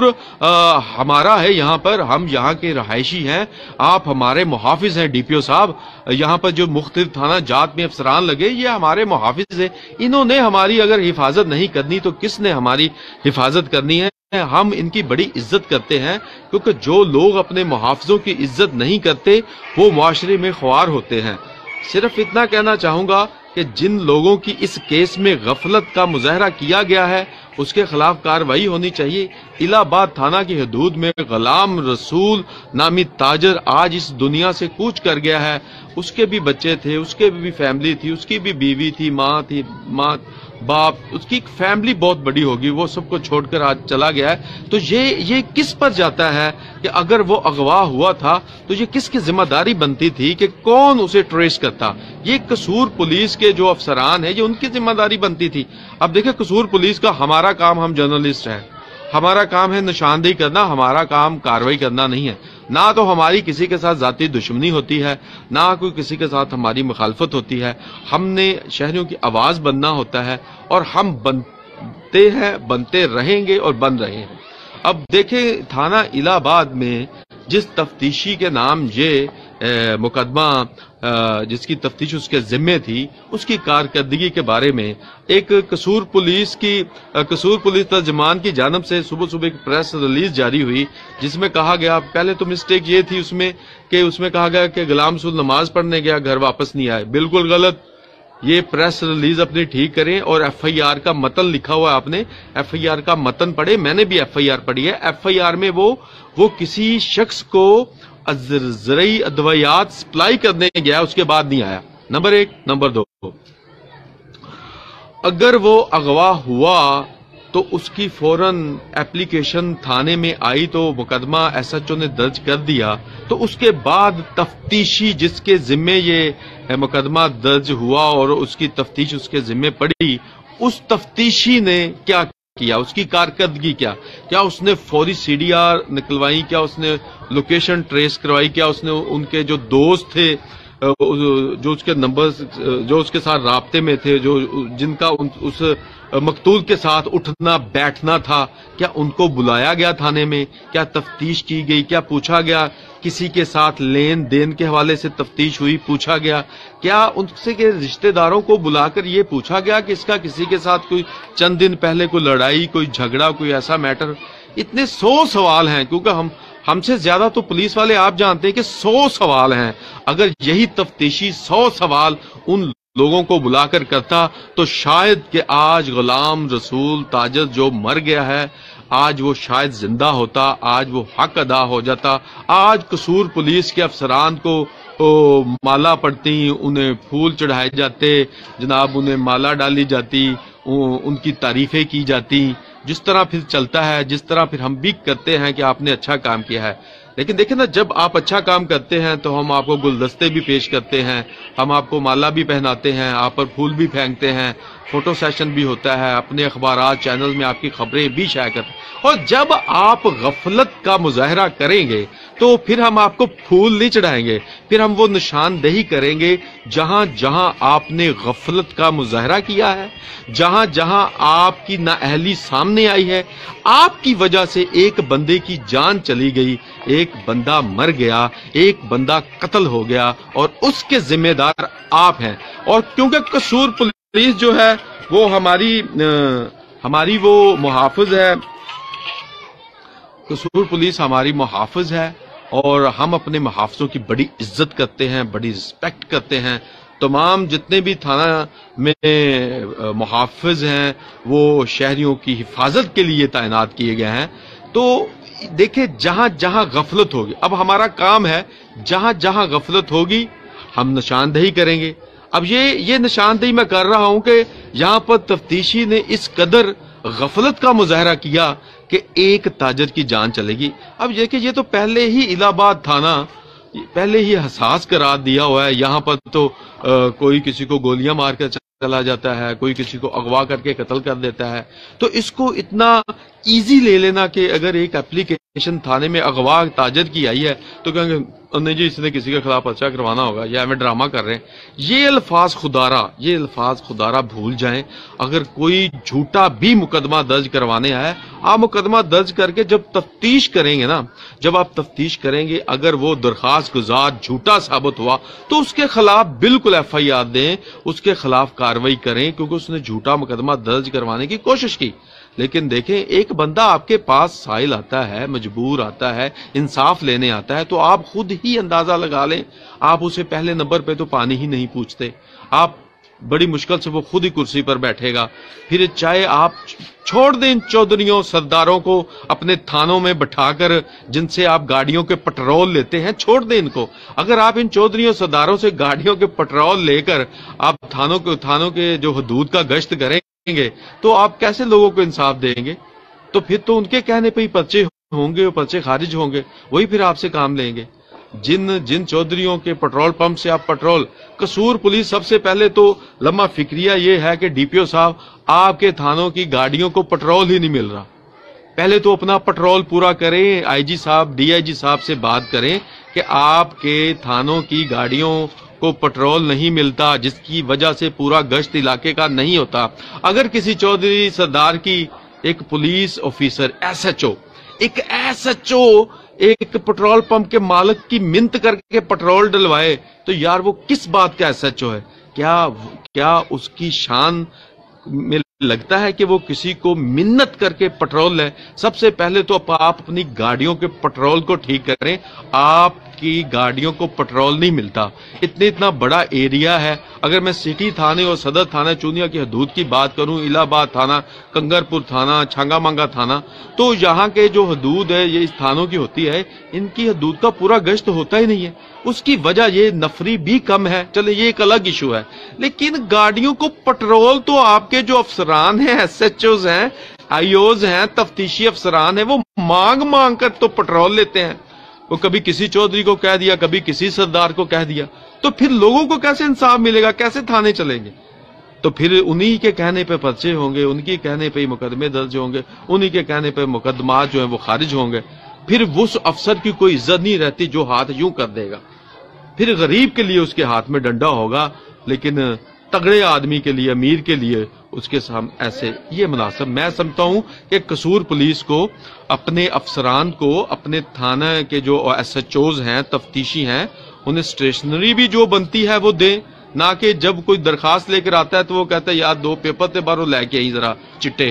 ہمارا ہے، یہاں پر ہم یہاں کے رہائشی ہیں، آپ ہمارے محافظ ہیں ڈی پی او صاحب۔ یہاں پر جو مختلف تھانہ جات میں افسران لگے، یہ ہمارے محافظ ہیں۔ انہوں نے ہماری اگر حفاظت نہیں کرنی تو کس نے ہماری حفاظت کرنی ہے؟ ہم ان کی بڑی عزت کرتے ہیں، کیونکہ جو لوگ اپنے محافظوں کی عزت نہیں کرتے وہ معاشرے میں خوار ہوتے ہیں۔ صرف اتنا کہنا چاہوں گا کہ جن لوگوں کی اس کیس میں غفلت کا مظاہرہ کیا گیا ہے اس کے خلاف کارروائی ہونی چاہیے۔ الہ آباد تھانہ کی حدود میں غلام رسول نامی تاجر آج اس دنیا سے کوچ کر گیا ہے۔ اس کے بھی بچے تھے، اس کے بھی فیملی تھی، اس کی بھی بیوی تھی، ماں تھی، ماں باپ، اس کی فیملی بہت بڑی ہوگی، وہ سب کو چھوڑ کر آج چلا گیا ہے۔ تو یہ یہ کس پر جاتا ہے کہ اگر وہ اغوا ہوا تھا تو یہ کس کی ذمہ داری بنتی تھی کہ کون اسے ٹریس کرتا؟ یہ قصور پولیس کے جو افسران ہیں یہ ان کی ذمہ داری بنتی تھی۔ اب دیکھیں، قصور پولیس کا ہمارا کام، ہم جرنلسٹ ہیں، ہمارا کام ہے نشاندہی کرنا، ہمارا کام کارروائی کرنا نہیں ہے۔ نہ تو ہماری کسی کے ساتھ ذاتی دشمنی ہوتی ہے، نہ کوئی کسی کے ساتھ ہماری مخالفت ہوتی ہے۔ ہم نے شہریوں کی آواز بننا ہوتا ہے، اور ہم بنتے ہیں، بنتے رہیں گے اور بن رہے ہیں۔ اب دیکھیں، تھانہ الہ آباد میں جس تفتیشی کے نام یہ مقدمہ جس کی تفتیش اس کے ذمے تھی، اس کی کارکردگی کے بارے میں ایک قصور پولیس کی قصور پولیس ترجمان کی جانب سے صبح صبح ایک پریس ریلیز جاری ہوئی، جس میں کہا گیا، پہلے تو مسٹیک یہ تھی اس میں کہ اس میں کہا گیا کہ غلام رسول نماز پڑھنے گیا، گھر واپس نہیں آئے۔ بالکل غلط۔ یہ پریس ریلیز اپنی ٹھیک کریں، اور ایف آئی آر کا متن لکھا ہوا ہے، آپ نے ایف آئی آر کا متن پڑھے، میں نے بھی ایف آئی آر پڑھی ہے۔ ایف آئی آر میں وہ وہ کسی شخص کو زرعی ادویات سپلائی کرنے گیا، اس کے بعد نہیں آیا، نمبر ایک۔ نمبر دو، اگر وہ اغوا ہوا تو اس کی فوراً ایپلیکیشن تھانے میں آئی تو مقدمہ ایس ایچ او نے درج کر دیا، تو اس کے بعد تفتیشی جس کے ذمے یہ مقدمہ درج ہوا اور اس کی تفتیش اس کے ذمے پڑی، اس تفتیشی نے کیا کیا، اس کی کارکردگی کیا، کیا اس نے فوری سی ڈی آر نکلوائی، کیا اس نے لوکیشن ٹریس کروائی، کیا اس نے ان کے جو دوست تھے جو اس کے نمبر جو اس کے ساتھ رابطے میں تھے، جو جن کا اس مقتول کے ساتھ اٹھنا بیٹھنا تھا، کیا ان کو بلایا گیا تھانے میں، کیا تفتیش کی گئی، کیا پوچھا گیا، کسی کے ساتھ لین دین کے حوالے سے تفتیش ہوئی، پوچھا گیا، کیا ان سے کے رشتہ داروں کو بلا کر یہ پوچھا گیا کہ اس کا کسی کے ساتھ کوئی چند دن پہلے کوئی لڑائی، کوئی جھگڑا، کوئی ایسا میٹر۔ اتنے سو سوال ہیں، کیونکہ ہم ہم سے زیادہ تو پولیس والے آپ جانتے ہیں کہ سو سوال ہیں۔ اگر یہی تفتیشی سو سوال ان لوگوں کو بلا کر کرتا تو شاید کہ آج غلام رسول تاجر جو مر گیا ہے، آج وہ شاید زندہ ہوتا، آج وہ حق ادا ہو جاتا، آج قصور پولیس کے افسران کو مالا پڑتی، انہیں پھول چڑھائے جاتے، جناب انہیں مالا ڈالی جاتی، ان کی تعریفیں کی جاتی، جس طرح پھر چلتا ہے، جس طرح پھر ہم بھی کرتے ہیں کہ آپ نے اچھا کام کیا ہے۔ لیکن دیکھیں نا، جب آپ اچھا کام کرتے ہیں تو ہم آپ کو گلدستے بھی پیش کرتے ہیں، ہم آپ کو مالا بھی پہناتے ہیں، آپ پر پھول بھی پھینکتے ہیں، فوٹو سیشن بھی ہوتا ہے، اپنے اخبارات چینل میں آپ کی خبریں بھی شائع کرتے ہیں۔ اور جب آپ غفلت کا مظاہرہ کریں گے تو پھر ہم آپ کو پھول نہیں چڑھائیں گے، پھر ہم وہ نشاندہی کریں گے جہاں جہاں آپ نے غفلت کا مظاہرہ کیا ہے، جہاں جہاں آپ کی نااہلی سامنے آئی ہے، آپ کی وجہ سے ایک بندے کی جان چلی گئی، ایک بندہ مر گیا، ایک بندہ قتل ہو گیا، اور اس کے ذمہ دار آپ ہیں۔ اور کیونکہ قصور پولیس جو ہے وہ ہماری ہماری وہ محافظ ہے، قصور پولیس ہماری محافظ ہے، اور ہم اپنے محافظوں کی بڑی عزت کرتے ہیں، بڑی رسپیکٹ کرتے ہیں۔ تمام جتنے بھی تھانہ میں محافظ ہیں وہ شہریوں کی حفاظت کے لیے تعینات کیے گئے ہیں۔ تو دیکھیں، جہاں جہاں غفلت ہوگی، اب ہمارا کام ہے جہاں جہاں غفلت ہوگی ہم نشاندہی کریں گے۔ اب یہ یہ نشاندہی میں کر رہا ہوں کہ یہاں پر تفتیشی نے اس قدر غفلت کا مظاہرہ کیا کہ ایک تاجر کی جان چلے گی۔ اب یہ کہ یہ تو پہلے ہی الہ آباد تھانہ پہلے ہی حساس قرار دیا ہوا ہے، یہاں پر تو کوئی کسی کو گولیاں مار کر چلا جاتا ہے، کوئی کسی کو اغوا کر کے قتل کر دیتا ہے۔ تو اس کو اتنا ایزی لے لینا کہ اگر ایک اپلیکیشن تھانے میں اغوا تاجر کی آئی ہے تو کہیں گے نہیں جی اس نے کسی کے خلاف پرچہ کروانا ہوگا، یا ہمیں ڈرامہ کر رہے ہیں۔ یہ الفاظ خدارہ یہ الفاظ خدارہ بھول جائیں۔ اگر کوئی جھوٹا بھی مقدمہ درج کروانے آئے، آپ مقدمہ درج کر کے جب تفتیش کریں گے نا، جب آپ تفتیش کریں گے، اگر وہ درخواست گزار جھوٹا ثابت ہوا تو اس کے خلاف بالکل ایف آئی آر دیں، اس کے خلاف کارروائی کریں، کیونکہ اس نے جھوٹا مقدمہ درج کروانے کی کوشش کی۔ لیکن دیکھیں، ایک بندہ آپ کے پاس سائل آتا ہے، مجبور آتا ہے، انصاف لینے آتا ہے، تو آپ خود ہی اندازہ لگا لیں، آپ اسے پہلے نمبر پہ تو پانی ہی نہیں پوچھتے، آپ بڑی مشکل سے وہ خود ہی کرسی پر بیٹھے گا۔ پھر چاہے آپ چھوڑ دیں ان چودھریوں سرداروں کو اپنے تھانوں میں بٹھا کر، جن سے آپ گاڑیوں کے پٹرول لیتے ہیں، چھوڑ دیں ان کو۔ اگر آپ ان چودھریوں سرداروں سے گاڑیوں کے پٹرول لے کر آپ تھانوں کے تھانوں کے جو حدود کا گشت کریں گے تو آپ کیسے لوگوں کو انصاف دیں گے؟ تو پھر تو ان کے کہنے پہ ہی پرچے ہوں گے، پرچے خارج ہوں گے، وہی پھر آپ سے کام لیں گے۔ جن جن چودھریوں کے پٹرول پمپ سے آپ پٹرول، قصور پولیس سب سے پہلے تو لمحہ فکریہ یہ ہے کہ ڈی پی او صاحب آپ کے تھانوں کی گاڑیوں کو پٹرول ہی نہیں مل رہا، پہلے تو اپنا پٹرول پورا کریں، آئی جی صاحب ڈی آئی جی صاحب سے بات کریں کہ آپ کے تھانوں کی گاڑیوں کو پٹرول نہیں ملتا، جس کی وجہ سے پورا گشت علاقے کا نہیں ہوتا۔ اگر کسی چودھری سردار کی ایک police officer S H O ایک ایس ایچ او ایک پٹرول پمپ کے مالک کی منت کر کے پٹرول ڈلوائے تو یار وہ کس بات کا ایس ایچ او ہے؟ کیا کیا اس کی شان میں لگتا ہے کہ وہ کسی کو منت کر کے پٹرول لے؟ سب سے پہلے تو آپ اپنی گاڑیوں کے پٹرول کو ٹھیک کریں۔ آپ کی گاڑیوں کو پٹرول نہیں ملتا، اتنے اتنا بڑا ایریا ہے۔ اگر میں سٹی تھانے اور صدر تھانہ چونیا کی حدود کی بات کروں، الہ آباد تھانہ، کنگرپور تھانہ، چھنگا منگا تھانہ، تو یہاں کے جو حدود ہے یہ اس تھانوں کی ہوتی ہے، ان کی حدود کا پورا گشت ہوتا ہی نہیں ہے۔ اس کی وجہ یہ نفری بھی کم ہے، چلے یہ ایک الگ ایشو ہے، لیکن گاڑیوں کو پٹرول تو آپ کے جو افسران ہیں، ایس ایچ اوز ہیں، آئی اوز ہیں، تفتیشی افسران ہیں، وہ مانگ مانگ کر تو پٹرول لیتے ہیں۔ وہ کبھی کسی چودھری کو کہہ دیا، کبھی کسی سردار کو کہہ دیا، تو پھر لوگوں کو کیسے انصاف ملے گا؟ کیسے تھانے چلیں گے؟ تو پھر انہی کے کہنے پہ پرچے ہوں گے، ان کے کہنے پہ ہی مقدمے درج ہوں گے، انہی کے کہنے پہ مقدمات جو ہیں وہ خارج ہوں گے. پھر اس افسر کی کوئی عزت نہیں رہتی جو ہاتھ یوں کر دے گا. پھر غریب کے لیے اس کے ہاتھ میں ڈنڈا ہوگا، لیکن تگڑے آدمی کے لیے، امیر کے لیے اس کے سامنے ایسے یہ مناسب. میں سمجھتا ہوں کہ قصور پولیس کو اپنے افسران کو، اپنے تھانہ کے جو ایس ایچ اوز ہیں، تفتیشی ہیں، انہیں اسٹیشنری بھی جو بنتی ہے وہ دیں، نہ کہ جب کوئی درخواست لے کر آتا ہے تو وہ کہتا ہے یار دو پیپر تے باہروں لے کے آئی ذرا چٹے.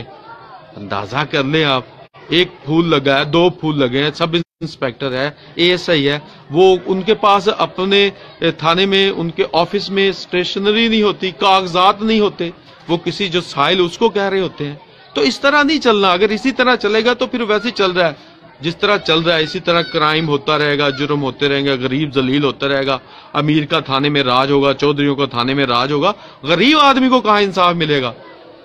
اندازہ کر لیں آپ، ایک پھول لگا ہے، دو پھول لگے ہیں، سب انسپیکٹر ہے، اے ایس آئی ہے، وہ ان کے پاس اپنے تھانے میں، ان کے آفس میں اسٹیشنری نہیں ہوتی، کاغذات نہیں ہوتے، وہ کسی جو سائل اس کو کہہ رہے ہوتے ہیں. تو اس طرح نہیں چلنا. اگر اسی طرح چلے گا تو پھر ویسے چل رہا ہے جس طرح چل رہا ہے، اسی طرح کرائم ہوتا رہے گا، جرم ہوتے رہیں گے، غریب ذلیل ہوتا رہے گا. امیر کا تھانے میں راج ہوگا، چودھریوں کا تھانے میں راج ہوگا، غریب آدمی کو کہاں انصاف ملے گا.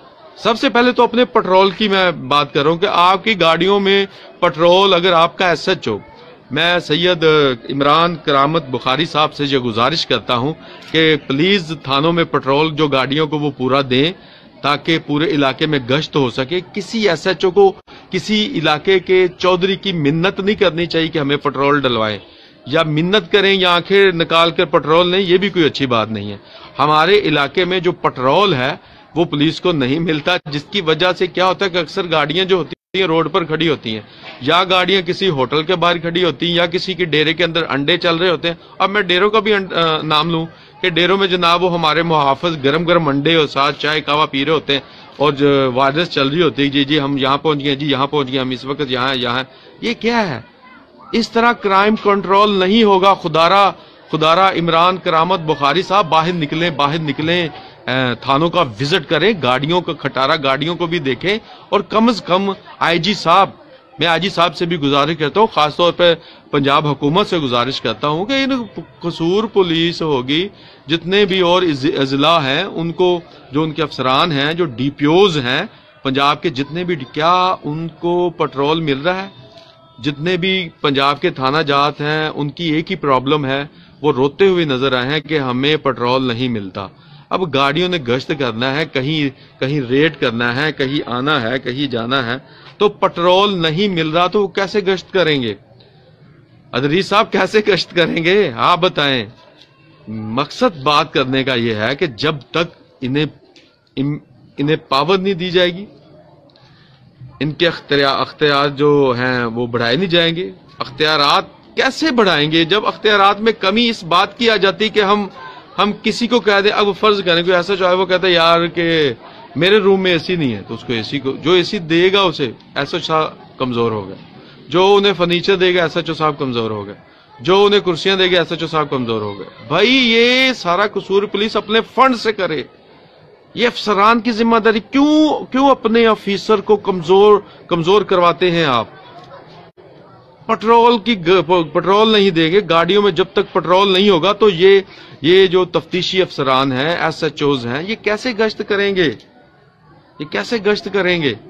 سب سے پہلے تو اپنے پٹرول کی میں بات کر رہا ہوں کہ آپ کی گاڑیوں میں پٹرول، اگر آپ کا ایس ایچ او، میں سید عمران کرامت بخاری صاحب سے یہ گزارش کرتا ہوں کہ پلیز تھانوں میں پٹرول جو گاڑیوں کو وہ پورا دیں تاکہ پورے علاقے میں گشت ہو سکے. کسی ایس ایچ او کو کسی علاقے کے چودھری کی منت نہیں کرنی چاہیے کہ ہمیں پٹرول ڈلوائیں، یا منت کریں یا آنکھیں نکال کر پٹرول لیں، یہ بھی کوئی اچھی بات نہیں ہے. ہمارے علاقے میں جو پٹرول ہے وہ پولیس کو نہیں ملتا، جس کی وجہ سے کیا ہوتا ہے کہ اکثر گاڑیاں جو ہوتی ہیں روڈ پر کھڑی ہوتی ہیں، یا گاڑیاں کسی ہوٹل کے باہر کھڑی ہوتی ہیں، یا کسی کے ڈیرے کے اندر انڈے چل رہے ہوتے ہیں. اب میں ڈیروں کا بھی نام لوں کہ ڈیروں میں جناب وہ ہمارے محافظ گرم گرم انڈے اور ساتھ چائے کعوہ پی رہے ہوتے ہیں، اور جو وائرس چل رہی ہوتی ہے، جی جی ہم یہاں پہنچ گئے، جی یہاں پہنچ گئے، ہم اس وقت یہاں یہاں. یہ کیا ہے؟ اس طرح کرائم کنٹرول نہیں ہوگا. خدارا خدارا عمران کرامت بخاری صاحب باہر نکلیں، باہر نکلیں، تھانوں کا وزٹ کریں، گاڑیوں کا کھٹارا گاڑیوں کو بھی دیکھیں، اور کم از کم آئی جی صاحب، میں آئی جی صاحب سے بھی گزارش کرتا ہوں، خاص طور پہ پنجاب حکومت سے گزارش کرتا ہوں کہ ان قصور پولیس ہوگی، جتنے بھی اور اضلاع ہیں ان کو، جو ان کے افسران ہیں، جو ڈی پی اوز ہیں پنجاب کے جتنے بھی، کیا ان کو پٹرول مل رہا ہے؟ جتنے بھی پنجاب کے تھانہ جات ہیں ان کی ایک ہی پرابلم ہے، وہ روتے ہوئے نظر آئے ہیں کہ ہمیں پٹرول نہیں ملتا. اب گاڑیوں نے گشت کرنا ہے، کہیں کہیں ریڈ کرنا ہے، کہیں آنا ہے، کہیں جانا ہے، تو پٹرول نہیں مل رہا تو وہ کیسے گشت کریں گے؟ ادریس صاحب کیسے گشت کریں گے؟ آپ بتائیں. مقصد بات کرنے کا یہ ہے کہ جب تک انہیں انہیں پاور نہیں دی جائے گی، ان کے اختیار جو ہیں وہ بڑھائے نہیں جائیں گے. اختیارات کیسے بڑھائیں گے جب اختیارات میں کمی اس بات کی آ جاتی کہ ہم ہم کسی کو کہہ دیں. اب فرض کریں کوئی ایسا چاہے وہ کہتا ہے یار کہ میرے روم میں اے سی نہیں ہے، تو اس کو اے سی کو جو اے سی دے گا اسے ایس ایچ او کمزور ہو گئے، جو انہیں فرنیچر دے گا ایس ایچ او صاحب کمزور ہو گئے، جو انہیں کرسیاں دے گا ایس ایچ او صاحب کمزور ہو گئے. بھائی یہ سارا قصور پولیس اپنے فنڈ سے کرے. یہ افسران کی ذمہ داری. کیوں کیوں اپنے آفیسر کو کمزور کمزور کرواتے ہیں آپ؟ پٹرول کی پٹرول نہیں دیں گے گاڑیوں میں، جب تک پٹرول نہیں ہوگا تو یہ یہ جو تفتیشی افسران ہیں، ایس ایچ اوز ہیں، یہ کیسے گشت کریں گے؟ یہ کیسے گشت کریں گے؟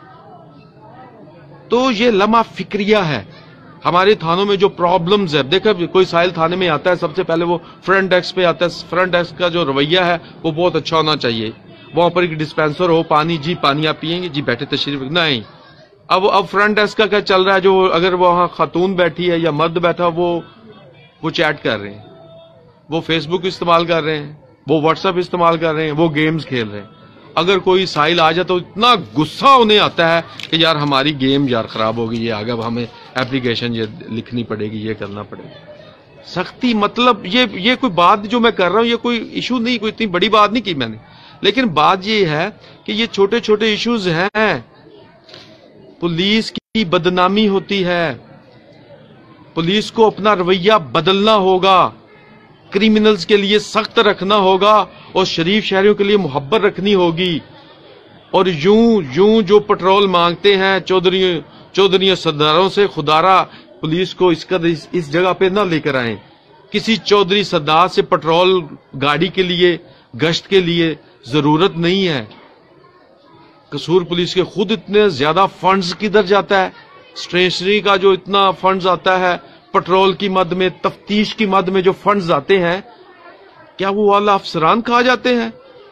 تو یہ لمحہ فکریہ ہے. ہمارے تھانوں میں جو پرابلمز ہے، دیکھیں کوئی سائل تھانے میں آتا ہے سب سے پہلے وہ فرنٹ ڈیسک پہ آتا ہے. فرنٹ ڈیسک کا جو رویہ ہے وہ بہت اچھا ہونا چاہیے. وہاں پر ایک ڈسپینسر ہو، پانی، جی پانی آپ پیئیں گے، جی بیٹھے تشریف نہیں. اب اب فرنٹ ڈیسک کا کیا چل رہا ہے؟ جو اگر وہاں خاتون بیٹھی ہے یا مرد بیٹھا، وہ وہ چیٹ کر رہے ہیں، وہ فیس بک استعمال کر رہے ہیں، وہ واٹس ایپ استعمال کر رہے ہیں، وہ گیمز کھیل رہے ہیں. اگر کوئی سائل آ جائے تو اتنا غصہ انہیں آتا ہے کہ یار ہماری گیم یار خراب ہوگی، یہ آگے اب ہمیں اپلیکیشن یہ لکھنی پڑے گی، یہ کرنا پڑے گا. سختی مطلب یہ یہ کوئی بات جو میں کر رہا ہوں یہ کوئی ایشو نہیں، کوئی اتنی بڑی بات نہیں کی میں نے، لیکن بات یہ ہے کہ یہ چھوٹے چھوٹے ایشوز ہیں. پولیس کی بدنامی ہوتی ہے، پولیس کو اپنا رویہ بدلنا ہوگا، کریمنلز کے لیے سخت رکھنا ہوگا اور شریف شہریوں کے لیے محبت رکھنی ہوگی. اور یوں یوں جو پٹرول مانگتے ہیں چودھری چودھری سرداروں سے، خدارا پولیس کو اس کا اس جگہ پہ نہ لے کر آئیں. کسی چودھری سردار سے پٹرول گاڑی کے لیے، گشت کے لیے ضرورت نہیں ہے. قصور پولیس کے خود اتنے زیادہ فنڈز کدھر جاتا ہے؟ اسٹیشنری کا جو اتنا فنڈز آتا ہے، پٹرول کی مد میں، تفتیش کی مد میں جو فنڈز آتے ہیں، کیا وہ والا افسران کھا جاتے ہیں؟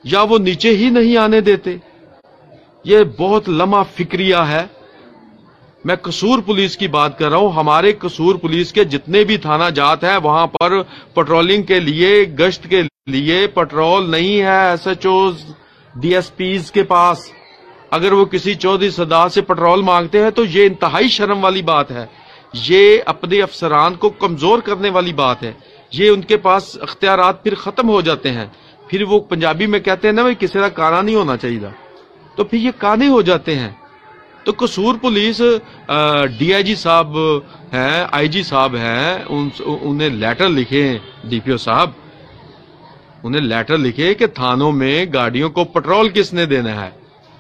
یا وہ نیچے ہی نہیں آنے دیتے. یہ بہت لمحہ فکریہ ہے. میں قصور پولیس کی بات کر رہا ہوں. ہمارے قصور پولیس کے جتنے بھی تھانہ جات ہیں وہاں پر پٹرولنگ کے لیے، گشت کے لیے پٹرول نہیں ہے S H Os D S Ps کے پاس. اگر وہ کسی چودھری سردار سے پٹرول مانگتے ہیں تو یہ انتہائی شرم والی بات ہے. یہ اپنے افسران کو کمزور کرنے والی بات ہے. یہ ان کے پاس اختیارات پھر ختم ہو جاتے ہیں. پھر وہ پنجابی میں کہتے ہیں نا کسی کا کانا نہیں ہونا چاہیے تھا، تو پھر یہ کانے ہو جاتے ہیں. تو قصور پولیس ڈی آئی جی صاحب ہیں، آئی جی صاحب ہیں، انہیں لیٹر لکھیں. ڈی پی او صاحب انہیں لیٹر لکھے کہ تھانوں میں گاڑیوں کو پٹرول کس نے دینا ہے.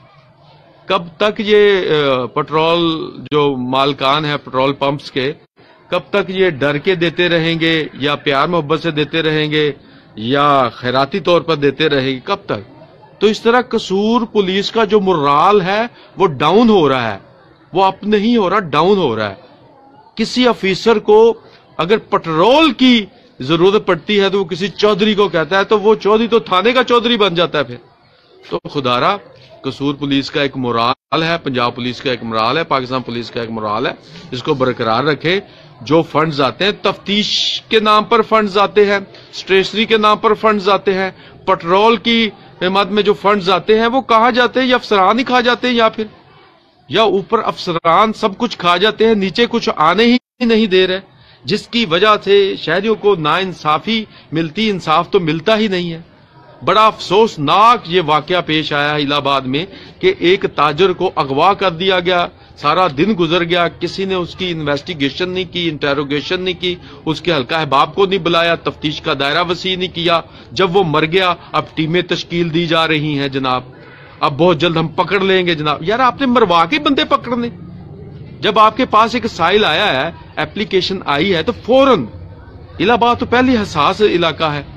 کب تک یہ پٹرول جو مالکان ہیں پٹرول پمپس کے، کب تک یہ ڈر کے دیتے رہیں گے یا پیار محبت سے دیتے رہیں گے یا خیراتی طور پر دیتے رہیں گے؟ کب تک؟ تو اس طرح قصور پولیس کا جو مرال ہے وہ ڈاؤن ہو رہا ہے. وہ اپ نہیں ہو رہا، ڈاؤن ہو رہا ہے. کسی آفیسر کو اگر پٹرول کی ضرورت پڑتی ہے تو وہ کسی چودھری کو کہتا ہے، تو وہ چودھری تو تھانے کا چودھری بن جاتا ہے پھر. تو خدارا قصور پولیس کا ایک مرال ہے، پنجاب پولیس کا ایک مرال ہے، پاکستان پولیس کا ایک مرال ہے، اس کو برقرار رکھے. جو فنڈز آتے ہیں تفتیش کے نام پر فنڈز آتے ہیں، اسٹیشنری کے نام پر فنڈز آتے ہیں، پٹرول کی مد میں جو فنڈز آتے ہیں وہ کہاں جاتے ہیں؟ یا افسران ہی کھا جاتے ہیں، یا پھر یا اوپر افسران سب کچھ کھا جاتے ہیں، نیچے کچھ آنے ہی نہیں دے رہے، جس کی وجہ سے شہریوں کو نا انصافی ملتی، انصاف تو ملتا ہی نہیں ہے. بڑا افسوسناک یہ واقعہ پیش آیا الہ آباد میں کہ ایک تاجر کو اغوا کر دیا گیا. سارا دن گزر گیا، کسی نے اس کی انویسٹیگیشن نہیں کی، انٹیروگیشن نہیں کی، اس کے حلقہ احباب کو نہیں بلایا، تفتیش کا دائرہ وسیع نہیں کیا. جب وہ مر گیا اب ٹیمیں تشکیل دی جا رہی ہیں جناب، اب بہت جلد ہم پکڑ لیں گے جناب. یار آپ نے مروا کے بندے پکڑنے. جب آپ کے پاس ایک سائل آیا ہے، اپلیکیشن آئی ہے، تو فوراً الہ آباد تو پہلی حساس علاقہ ہے.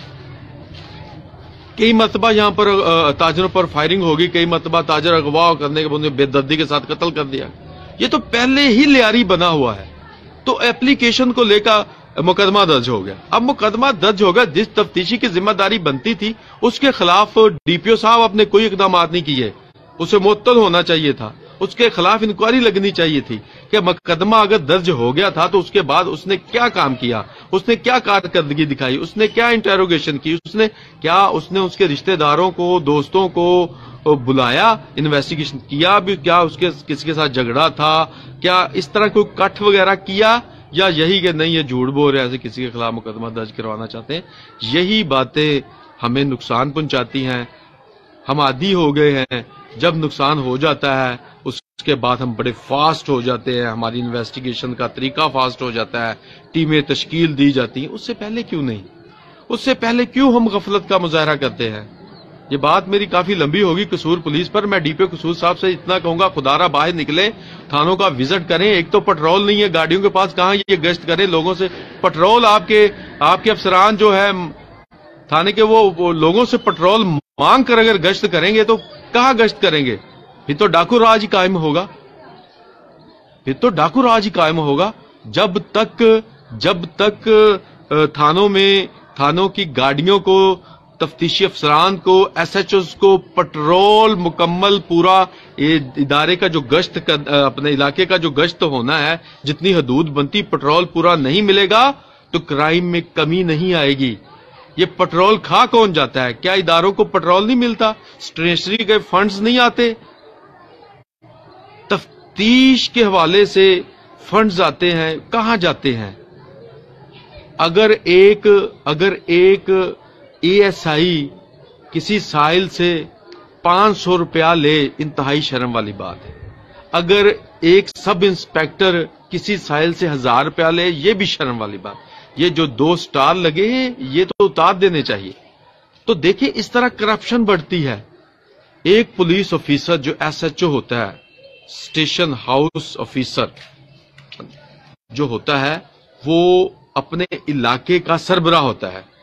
کئی مرتبہ یہاں پر تاجروں پر فائرنگ ہوگی، کئی مرتبہ تاجر اغوا کرنے کے بعد بے دردی کے ساتھ قتل کر دیا. یہ تو پہلے ہی لیاری بنا ہوا ہے. تو اپلیکیشن کو لے کر مقدمہ درج ہو گیا. اب مقدمہ درج ہو گیا، جس تفتیشی کی ذمہ داری بنتی تھی اس کے خلاف ڈی پی او صاحب اپنے کوئی اقدامات نہیں کیے. اسے معطل ہونا چاہیے تھا، اس کے خلاف انکوائری لگنی چاہیے تھی کہ مقدمہ اگر درج ہو گیا تھا تو اس کے بعد اس نے کیا کام کیا، اس نے کیا کارکردگی دکھائی، اس نے کیا انٹیروگیشن کی، اس نے کیا اس نے اس کے رشتہ داروں کو، دوستوں کو بلایا، انویسٹیگیشن کیا بھی، کیا اس کے کسی کے ساتھ جھگڑا تھا، کیا اس طرح کوئی کٹ وغیرہ کیا، یا یہی کہ نہیں یہ جھوٹ بول رہے ایسے کسی کے خلاف مقدمہ درج کروانا چاہتے ہیں. یہی باتیں ہمیں نقصان پہنچاتی ہیں. ہم عادی ہو گئے ہیں، جب نقصان ہو جاتا ہے اس کے بعد ہم بڑے فاسٹ ہو جاتے ہیں، ہماری انویسٹیگیشن کا طریقہ فاسٹ ہو جاتا ہے، ٹیمیں تشکیل دی جاتی ہیں. اس سے پہلے کیوں نہیں؟ اس سے پہلے کیوں ہم غفلت کا مظاہرہ کرتے ہیں؟ یہ بات میری کافی لمبی ہوگی قصور پولیس پر. میں ڈی پی او قصور صاحب سے اتنا کہوں گا، خدارا باہر نکلے، تھانوں کا وزٹ کریں. ایک تو پٹرول نہیں ہے گاڑیوں کے پاس، کہاں یہ گشت کریں لوگوں سے پٹرول. آپ کے آپ کے افسران جو ہے تھانے کے وہ لوگوں سے پٹرول مانگ کر اگر گشت کریں گے تو کہاں گشت کریں گے؟ پھر تو ڈاکو راج ہی قائم ہوگا. پھر تو ڈاکو راج ہی قائم ہوگا جب تک جب تک تھانوں میں تھانوں کی گاڑیوں کو، تفتیشی افسران کو، ایس ایچ اوز کو پٹرول مکمل پورا ادارے کا جو گشت اپنے علاقے کا جو گشت ہونا ہے، جتنی حدود بنتی، پٹرول پورا نہیں ملے گا تو کرائم میں کمی نہیں آئے گی. یہ پٹرول کھا کون جاتا ہے؟ کیا اداروں کو پٹرول نہیں ملتا؟ اسٹیشنری کے فنڈز نہیں آتے؟ تفتیش کے حوالے سے فنڈز آتے ہیں، کہاں جاتے ہیں؟ اگر ایک اگر ایک اے ایس آئی کسی سائل سے پانچ سو روپیہ لے، انتہائی شرم والی بات ہے. اگر ایک سب انسپیکٹر کسی سائل سے ہزار روپیہ لے، یہ بھی شرم والی بات. یہ جو دو سٹار لگے ہیں یہ تو اتار دینے چاہیے. تو دیکھیں اس طرح کرپشن بڑھتی ہے. ایک پولیس آفیسر جو ایس ایچ او ہوتا ہے، اسٹیشن ہاؤس آفیسر جو ہوتا ہے، وہ اپنے علاقے کا سربراہ ہوتا ہے.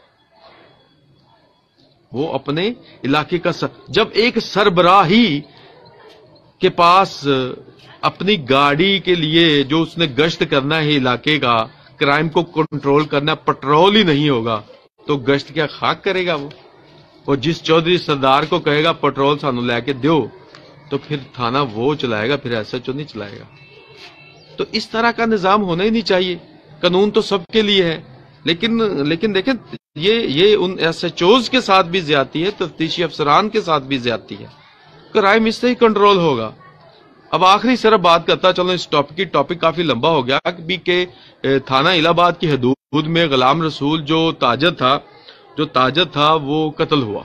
وہ اپنے علاقے کا سر... جب ایک سربراہی کے پاس اپنی گاڑی کے لیے جو اس نے گشت کرنا ہے علاقے کا، کرائم کو کنٹرول کرنا، پٹرول ہی نہیں ہوگا تو گشت کیا خاک کرے گا؟ وہ وہ جس چودھری سردار کو کہے گا پٹرول سانو لے کے دیو تو پھر تھانہ وہ چلائے گا، پھر ایس ایچ او نہیں چلائے گا۔ تو اس طرح کا نظام ہونا ہی نہیں چاہیے۔ قانون تو سب کے لیے ہے، لیکن لیکن دیکھیں یہ یہ ان ایس ایچ اوز کے ساتھ بھی زیادتی ہے، تفتیشی افسران کے ساتھ بھی زیادتی ہے۔ کرائم اس سے ہی کنٹرول ہوگا۔ اب آخری صرف بات کرتا چلو اس ٹاپک کی، ٹاپک کافی لمبا ہو گیا بھی کہ تھانہ الہ آباد کی حدود میں غلام رسول جو تاجر تھا جو تاجر تھا وہ قتل ہوا۔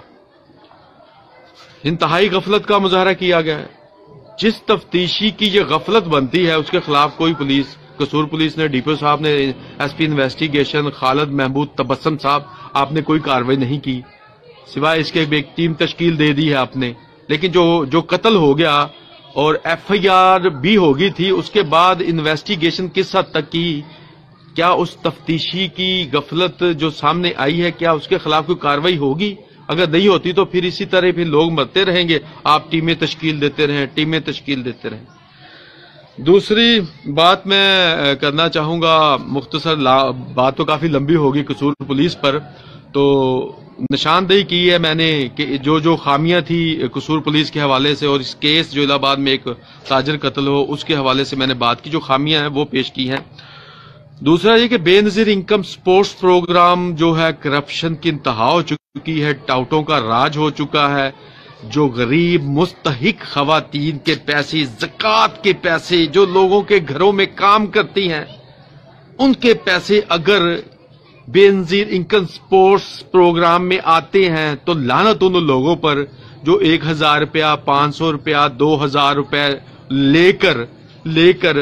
انتہائی غفلت کا مظاہرہ کیا گیا ہے۔ جس تفتیشی کی یہ غفلت بنتی ہے اس کے خلاف کوئی پولیس، قصور پولیس نے، ڈی پی او صاحب نے، S P investigation Khalid Mahmood Tabassum صاحب، آپ نے کوئی کارروائی نہیں کی سوائے اس کے ایک ٹیم تشکیل دے دی ہے آپ نے۔ لیکن جو جو قتل ہو گیا اور ایف آئی آر بھی ہوگی تھی، اس کے بعد انویسٹیگیشن کس حد تک کی؟ کیا اس تفتیشی کی غفلت جو سامنے آئی ہے کیا اس کے خلاف کوئی کارروائی ہوگی؟ اگر نہیں ہوتی تو پھر اسی طرح پھر لوگ مرتے رہیں گے، آپ ٹیمیں تشکیل دیتے رہیں ٹیمیں تشکیل دیتے رہیں۔ دوسری بات میں کرنا چاہوں گا، مختصر بات تو کافی لمبی ہوگی قصور پولیس پر، تو نشاندہی کی ہے میں نے کہ جو جو خامیاں تھی قصور پولیس کے حوالے سے، اور اس کیس جو الہ آباد میں ایک تاجر قتل ہو اس کے حوالے سے میں نے بات کی، جو خامیاں ہیں وہ پیش کی ہیں۔ دوسرا یہ کہ بے نظیر انکم سپورٹس پروگرام جو ہے کرپشن کی انتہا ہو چکی ہے، ٹاؤٹوں کا راج ہو چکا ہے، جو غریب مستحق خواتین کے پیسے، زکوٰۃ کے پیسے، جو لوگوں کے گھروں میں کام کرتی ہیں ان کے پیسے اگر بے نظیر انکم سپورٹس پروگرام میں آتے ہیں تو لعنت ان لوگوں پر جو ایک ہزار روپیہ، پانچ سو روپیہ، دو ہزار روپے لے کر لے کر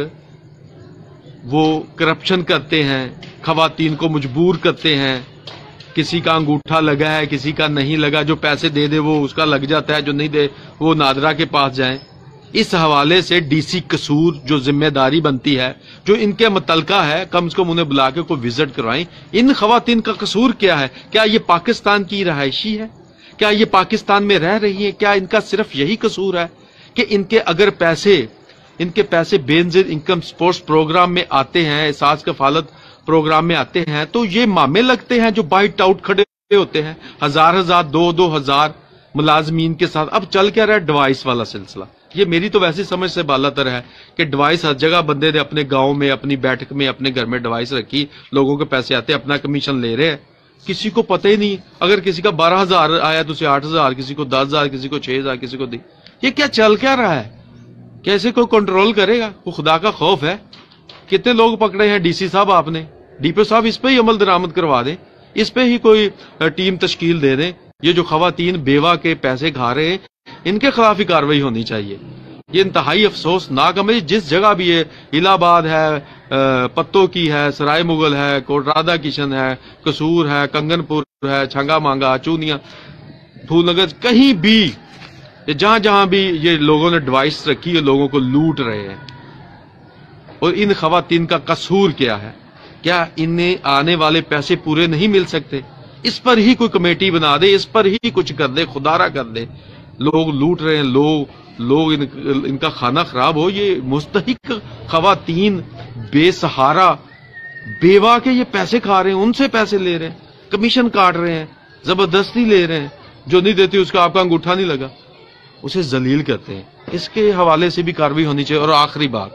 وہ کرپشن کرتے ہیں، خواتین کو مجبور کرتے ہیں۔ کسی کا انگوٹھا لگا ہے، کسی کا نہیں لگا، جو پیسے دے دے وہ اس کا لگ جاتا ہے، جو نہیں دے وہ نادرا کے پاس جائیں۔ اس حوالے سے ڈی سی قصور جو ذمہ داری بنتی ہے، جو ان کے متعلقہ ہے، کم از کم انہیں بلا کے کوئی وزٹ کروائیں۔ ان خواتین کا قصور کیا ہے؟ کیا یہ پاکستان کی رہائشی ہے؟ کیا یہ پاکستان میں رہ رہی ہیں؟ کیا ان کا صرف یہی قصور ہے کہ ان کے اگر پیسے ان کے پیسے بے نظیر انکم سپورٹس پروگرام میں آتے ہیں، احساس کفالت پروگرام میں آتے ہیں، تو یہ مامے لگتے ہیں جو بائٹ آؤٹ کھڑے ہوتے ہیں ہزار ہزار دو دو ہزار ملازمین کے ساتھ؟ اب چل کیا رہا ہے ڈیوائس والا سلسلہ؟ یہ میری تو ویسی سمجھ سے بالا تر ہے کہ ڈیوائس ہر جگہ بندے نے اپنے گاؤں میں، اپنی بیٹھک میں، اپنے گھر میں ڈیوائس رکھی، لوگوں کے پیسے آتے، اپنا کمیشن لے رہے ہیں، کسی کو پتہ ہی نہیں۔ اگر کسی کا بارہ ہزار آیا تو اسے آٹھ ہزار، کسی کو دس ہزار، کسی کو چھ ہزار، کسی کو دی۔ یہ کیا چل کیا رہا ہے؟ کیسے کوئی کنٹرول کرے گا؟ وہ خدا کا خوف ہے۔ کتنے لوگ پکڑے ہیں ڈی سی صاحب آپ نے؟ ڈی پی او صاحب اس پہ ہی عمل درآمد کروا دیں، اس پہ ہی کوئی ٹیم تشکیل دے دیں۔ یہ جو خواتین بیوہ کے پیسے کھا رہے ہیں ان کے خلاف ہی کارروائی ہونی چاہیے۔ یہ انتہائی افسوسناک ہے۔ جس جگہ بھی یہ الہ آباد ہے، پتوں کی ہے، سرائے مغل ہے، کوٹ رادھا کشن ہے، قصور ہے، کنگن پور ہے، چھنگا مانگا، چونیا، پھول نگر، کہیں بھی جہاں جہاں بھی یہ لوگوں نے ڈیوائس رکھی ہے لوگوں کو لوٹ رہے ہیں۔ اور ان خواتین کا قصور کیا ہے؟ کیا انہیں آنے والے پیسے پورے نہیں مل سکتے؟ اس پر ہی کوئی کمیٹی بنا دے، اس پر ہی کچھ کر دے، خدارہ کر دے۔ لوگ لوٹ رہے ہیں، لوگ لوگ ان, ان کا کھانا خراب ہو۔ یہ مستحق خواتین بے سہارا بیوہ کے یہ پیسے کھا رہے ہیں، ان سے پیسے لے رہے ہیں، کمیشن کاٹ رہے ہیں، زبردستی لے رہے ہیں، جو نہیں دیتی اس کا آپ کا انگوٹھا نہیں لگا، اسے ذلیل کرتے ہیں۔ اس کے حوالے سے بھی کارروائی ہونی چاہیے۔ اور آخری بات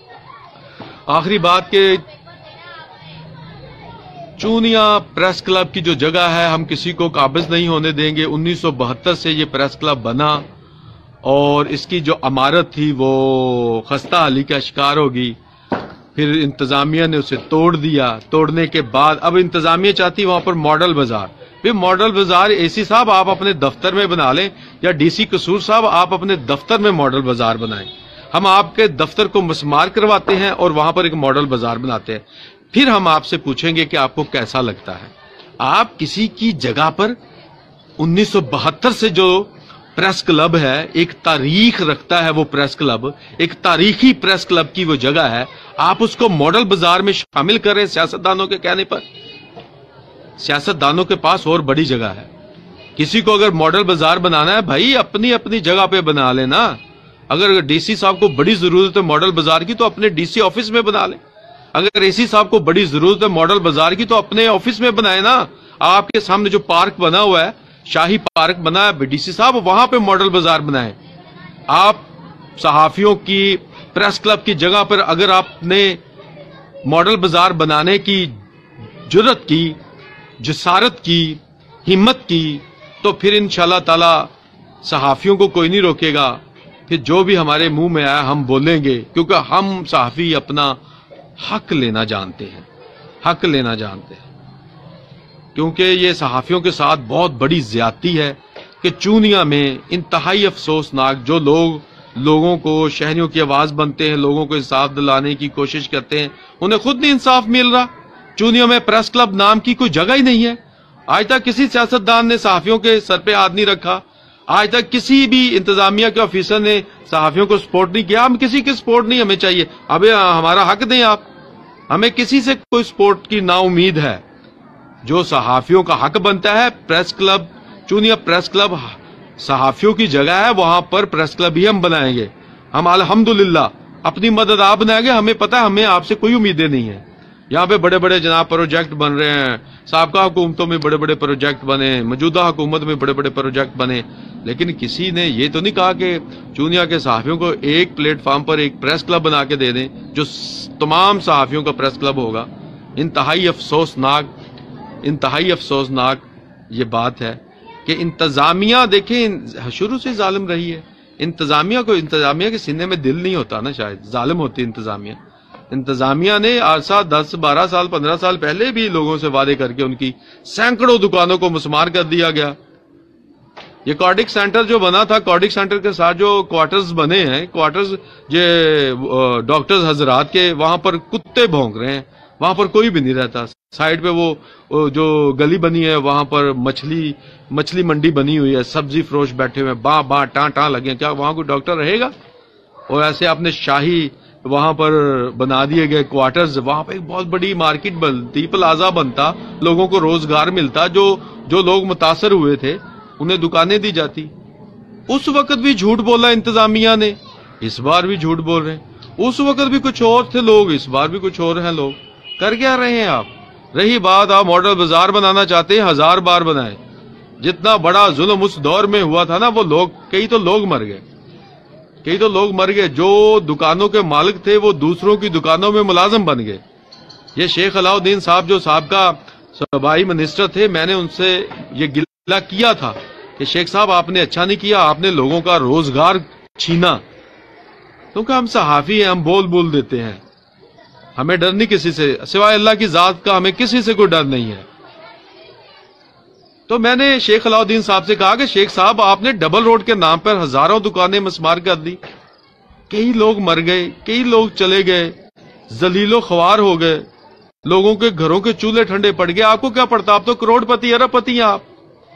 آخری بات کہ چونیا پریس کلب کی جو جگہ ہے ہم کسی کو قابض نہیں ہونے دیں گے۔ انیس سو بہتر سے یہ پریس کلب بنا اور اس کی جو عمارت تھی وہ خستہ حالی کا شکار ہوگی۔ پھر انتظامیہ نے اسے توڑ دیا۔ توڑنے کے بعد اب انتظامیہ چاہتی وہاں پر ماڈل بازار۔ پھر ماڈل بازار اے سی صاحب آپ اپنے دفتر میں بنا لیں، یا ڈی سی قصور صاحب آپ اپنے دفتر میں ماڈل بازار بنائیں۔ ہم آپ کے دفتر کو مسمار کرواتے ہیں اور وہاں پر ایک ماڈل بازار بناتے ہیں۔ پھر ہم آپ سے پوچھیں گے کہ آپ کو کیسا لگتا ہے۔ آپ کسی کی جگہ پر انیس سو بہتر سے جو پریس کلب ہے، ایک تاریخ رکھتا ہے وہ پریس کلب، ایک تاریخی پریس کلب کی وہ جگہ ہے، آپ اس کو ماڈل بازار میں شامل کریں سیاستدانوں کے کہنے پر۔ سیاستدانوں کے پاس اور بڑی جگہ ہے۔ کسی کو اگر ماڈل بازار بنانا ہے بھائی اپنی اپنی جگہ پہ بنا لینا۔ اگر ڈی سی صاحب کو بڑی ضرورت ہے ماڈل بازار کی تو اپنے ڈی سی آفس میں بنا لیں۔ اگر اے سی صاحب کو بڑی ضرورت ہے ماڈل بازار کی تو اپنے آفس میں بنائے نا۔ آپ کے سامنے جو پارک بنا ہوا ہے شاہی پارک بنا ہے، ڈی سی صاحب وہاں پہ ماڈل بازار بنائے. آپ صحافیوں کی پریس کلب کی جگہ پر اگر آپ نے ماڈل بازار بنانے کی جرت کی، جسارت کی، ہمت کی، تو پھر انشاءاللہ تعالی صحافیوں کو کوئی نہیں روکے گا. پھر جو بھی ہمارے منہ میں آیا ہم بولیں گے، کیونکہ ہم صحافی اپنا حق لینا جانتے ہیں، حق لینا جانتے ہیں. کیونکہ یہ صحافیوں کے ساتھ بہت بڑی زیادتی ہے کہ چونیا میں انتہائی افسوسناک جو لوگ لوگوں کو، شہریوں کی آواز بنتے ہیں، لوگوں کو انصاف دلانے کی کوشش کرتے ہیں، انہیں خود نہیں انصاف مل رہا. چونیا میں پریس کلب نام کی کوئی جگہ ہی نہیں ہے. آج تک کسی سیاستدان نے صحافیوں کے سر پہ ہاتھ نہیں رکھا. آج تک کسی بھی انتظامیہ کے آفیسر نے صحافیوں کو سپورٹ نہیں کیا. ہم کسی کے سپورٹ نہیں ہمیں چاہیے. اب ہمارا حق دیں آپ. ہمیں کسی سے کوئی سپورٹ کی نا امید ہے. جو صحافیوں کا حق بنتا ہے، press club, Chunian press club صحافیوں کی جگہ ہے، وہاں پر پریس کلب ہی ہم بنائیں گے. ہم الحمدللہ اپنی مدد آپ بنائیں گے. ہمیں پتہ ہے ہمیں آپ سے کوئی امیدیں نہیں ہیں. یہاں پہ بڑے بڑے جناب پروجیکٹ بن رہے ہیں، سابقہ حکومتوں میں بڑے بڑے پروجیکٹ بنے، موجودہ حکومت میں بڑے بڑے پروجیکٹ بنے، لیکن کسی نے یہ تو نہیں کہا کہ چونیا کے صحافیوں کو ایک پلیٹ فارم پر ایک پریس کلب بنا کے دے دیں جو تمام صحافیوں کا پریس کلب ہوگا. انتہائی افسوسناک، انتہائی افسوسناک یہ بات ہے کہ انتظامیہ دیکھیں شروع سے ظالم رہی ہے. انتظامیہ کو، انتظامیہ کے سینے میں دل نہیں ہوتا نا، شاید ظالم ہوتی انتظامیہ. انتظامیہ نے عرصہ دس بارہ سال پندرہ سال پہلے بھی لوگوں سے وعدے کر کے ان کی سینکڑوں دکانوں کو مسمار کر دیا گیا. یہ کارڈک سینٹر جو بنا تھا، کارڈک سینٹر کے ساتھ جو کوارٹرز بنے ہیں، کوارٹرز جو ڈاکٹرز حضرات کے، وہاں پر کتے بھونک رہے ہیں، وہاں پر کوئی بھی نہیں رہتا. سائڈ پہ وہ جو گلی بنی ہے وہاں پر مچھلی مچھلی منڈی بنی ہوئی ہے، سبزی فروش بیٹھے ہوئے ہیں، باں باں ٹاں ٹاں لگے ہیں. کیا وہاں کوئی ڈاکٹر رہے گا؟ اور ایسے آپ نے شاہی وہاں پر بنا دیے گئے کوارٹرز. وہاں پہ ایک بہت بڑی مارکیٹ بنتی، پلازا بنتا، لوگوں کو روزگار ملتا. جو جو لوگ متاثر ہوئے تھے انہیں دکانیں دی جاتی. اس وقت بھی جھوٹ بولا انتظامیہ نے، اس بار بھی جھوٹ بول رہے ہیں. اس وقت بھی کچھ اور تھے لوگ، اس بار بھی کچھ اور ہیں لوگ. کر کیا رہے ہیں آپ؟ رہی بات آپ ماڈل بازار بنانا چاہتے ہیں، ہزار بار بنائیں. جتنا بڑا ظلم اس دور میں ہوا تھا نا، وہ لوگ، کئی تو لوگ مر گئے، کئی تو لوگ مر گئے. جو دکانوں کے مالک تھے وہ دوسروں کی دکانوں میں ملازم بن گئے. یہ شیخ علاؤدین صاحب جو سابقہ صوبائی منسٹر تھے، میں نے ان سے یہ گلہ کیا تھا کہ شیخ صاحب آپ نے اچھا نہیں کیا، آپ نے لوگوں کا روزگار چھینا. کیونکہ ہم صحافی ہیں، ہم بول بول دیتے ہیں، ہمیں ڈر نہیں کسی سے، سوائے اللہ کی ذات کا ہمیں کسی سے کوئی ڈر نہیں ہے. تو میں نے شیخ علاؤدین صاحب سے کہا کہ شیخ صاحب آپ نے ڈبل روڈ کے نام پر ہزاروں دکانیں مسمار کر دی. کئی لوگ مر گئے، کئی لوگ چلے گئے، ذلیل و خوار ہو گئے، لوگوں کے گھروں کے چولہے ٹھنڈے پڑ گئے. آپ کو کیا پڑتا؟ آپ تو کروڑ پتی، ارب پتی ہیں آپ.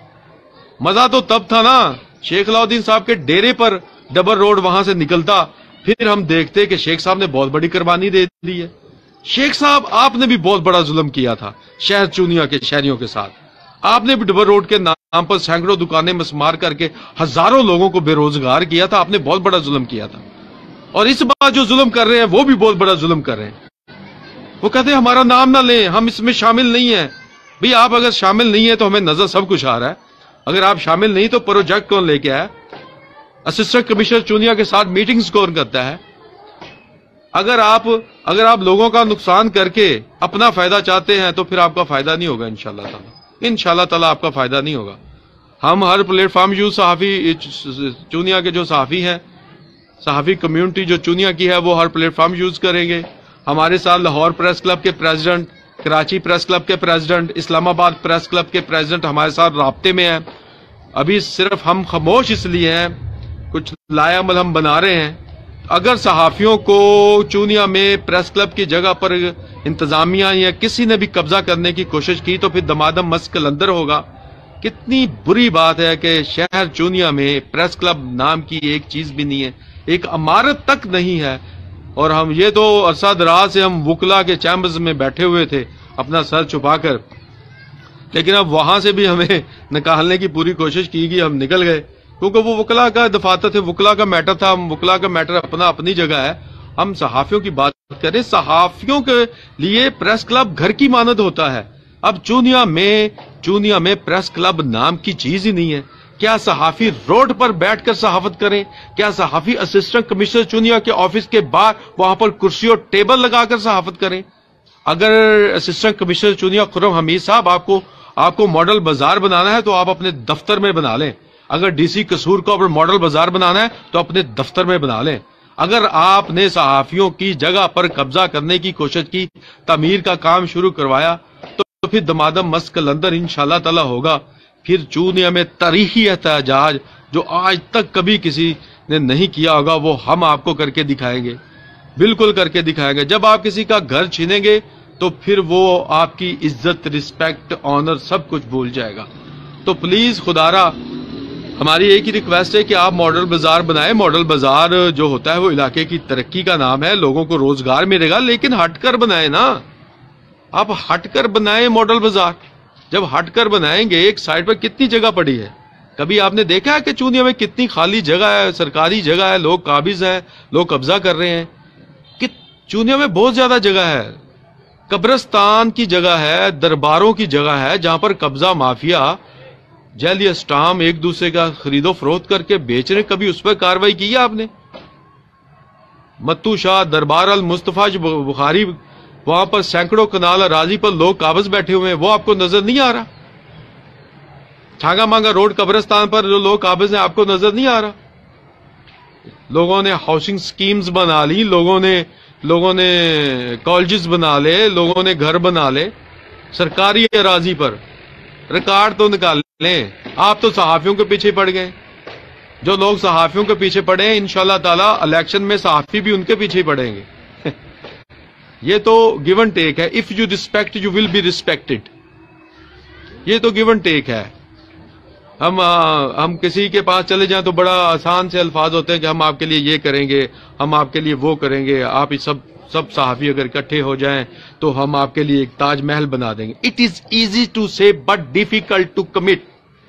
مزہ تو تب تھا نا شیخ علاؤدین صاحب کے ڈیرے پر ڈبل روڈ وہاں سے نکلتا، پھر ہم دیکھتے کہ شیخ صاحب نے بہت بڑی قربانی دے دی ہے. شیخ صاحب آپ نے بھی بہت بڑا ظلم کیا تھا شہر چونیا کے شہریوں کے ساتھ. آپ نے بھی ڈبل روڈ کے نام پر سینکڑوں دکانیں مسمار کر کے ہزاروں لوگوں کو بے روزگار کیا تھا. آپ نے بہت بڑا ظلم کیا تھا. اور اس بار جو ظلم کر رہے ہیں وہ بھی بہت بڑا ظلم کر رہے ہیں. وہ کہتے ہیں ہمارا نام نہ لیں، ہم اس میں شامل نہیں ہیں. بھئی آپ اگر شامل نہیں ہیں تو ہمیں نظر سب کچھ آ رہا ہے. اگر آپ شامل نہیں تو پروجیکٹ کون لے کے آیا؟ اسسٹنٹ کمشنر چونیا کے ساتھ میٹنگز کون کرتا ہے؟ اگر آپ اگر آپ لوگوں کا نقصان کر کے اپنا فائدہ چاہتے ہیں تو پھر آپ کا فائدہ نہیں ہوگا انشاءاللہ تعالی. انشاءاللہ تعالی آپ کا فائدہ نہیں ہوگا. ہم ہر پلیٹ فارم یوز صحافی چونیا کے جو صحافی ہیں، صحافی کمیونٹی جو چونیا کی ہے، وہ ہر پلیٹ فارم یوز کریں گے. ہمارے ساتھ لاہور پریس کلب کے پریزیڈنٹ، کراچی پریس کلب کے president, Islamabad press club کے پریزیڈنٹ ہمارے ساتھ رابطے میں ہیں. ابھی صرف ہم خاموش اس لیے ہیں، کچھ لایا عمل ہم بنا رہے ہیں. اگر صحافیوں کو چونیا میں پریس کلب کی جگہ پر انتظامیہ یا کسی نے بھی قبضہ کرنے کی کوشش کی تو پھر دمادم مس کلندر ہوگا. کتنی بری بات ہے کہ شہر چونیا میں پریس کلب نام کی ایک چیز بھی نہیں ہے، ایک عمارت تک نہیں ہے. اور ہم یہ تو عرصہ دراز سے ہم وکلا کے چیمبرز میں بیٹھے ہوئے تھے اپنا سر چھپا کر، لیکن اب وہاں سے بھی ہمیں نکالنے کی پوری کوشش کی گئی. ہم نکل گئے کیونکہ وہ وکلا کا دفاتر تھے، وکلا کا میٹر تھا. ہم وکلا کا میٹر اپنا اپنی جگہ ہے. ہم صحافیوں کی بات کریں، صحافیوں کے لیے پریس کلب گھر کی مانند ہوتا ہے. اب چونیا میں चूनिया में प्रेस क्लब नाम की चीज ही नहीं है। क्या सहाफी रोड पर बैठकर सहाफत करें? क्या सहाफी असिस्टेंट कमिश्नर चूनिया के ऑफिस के बाहर वहां पर कुर्सी और टेबल लगाकर सहाफत करें? अगर असिस्टेंट कमिश्नर चूनिया खुर्रम हमीद साहब आपको आपको मॉडल बाजार बनाना है तो आप अपने दफ्तर में बना लें। अगर डीसी कसूर को मॉडल बाजार बनाना है तो अपने दफ्तर में बना लें। अगर आपने सहाफियों की जगह पर कब्जा करने की कोशिश की, तमीर का काम शुरू करवाया, तो फिर दमादम मस्क कलंदर इंशाल्लाह ताला होगा। फिर चूनिया में तारीखी एहतजाज जो आज तक कभी किसी ने नहीं किया होगा वो हम आपको करके दिखाएंगे, बिल्कुल करके दिखाएंगे। जब आप किसी का घर छीनेंगे तो फिर वो आपकी इज्जत, रिस्पेक्ट, ऑनर सब कुछ भूल जाएगा। तो प्लीज खुदारा हमारी एक ही रिक्वेस्ट है कि आप मॉडल बाजार बनाएं। मॉडल बाजार जो होता है वो इलाके की तरक्की का नाम है, लोगों को रोजगार मिलेगा, लेकिन हटकर बनाए ना, आप हटकर बनाएं मॉडल बाजार। जब हटकर बनाएंगे, एक साइड पर कितनी जगह पड़ी है, कभी आपने देखा है कि चूनिया में कितनी खाली जगह है, सरकारी जगह है, लोग काबिज हैं, लोग कब्जा कर रहे हैं। कि चूनिया में बहुत ज्यादा जगह है, कब्रिस्तान की जगह है, दरबारों की जगह है, जहां पर कब्जा माफिया जैली स्टाम एक दूसरे का खरीदो फरोख्त करके बेच रहे। कभी उस पर कार्रवाई की है आपने? मत्तू शाह, दरबार अल मुस्तफा बुखारी, वहां पर सैकड़ों कनाल अराजी पर लोग काबिज बैठे हुए हैं, वो आपको नजर नहीं आ रहा? छांगा मांगा रोड कब्रिस्तान पर जो लोग काबिज हैं आपको नजर नहीं आ रहा? लोगों ने हाउसिंग स्कीम्स बना ली, लोगों ने लोगों ने कॉलेजेस बना ले, लोगों ने घर बना ले सरकारी अराजी पर। रिकॉर्ड तो निकाल लें। आप तो सहाफियों के पीछे पड़ गए। जो लोग सहाफियों के पीछे पड़े हैं, इंशाल्लाह ताला इलेक्शन में सहाफी भी उनके पीछे पड़ेंगे। ये तो गिव एंड टेक है। If you respect you will be respected. ये तो गिव एंड टेक है। हम आ, हम किसी के पास चले जाएं तो बड़ा आसान से अल्फाज होते हैं कि हम आपके लिए ये करेंगे, हम आपके लिए वो करेंगे। आप इस सब सब सहाफी अगर इकट्ठे हो जाएं तो हम आपके लिए एक ताजमहल बना देंगे। इट इज इजी टू से बट डिफिकल्ट टू कमिट।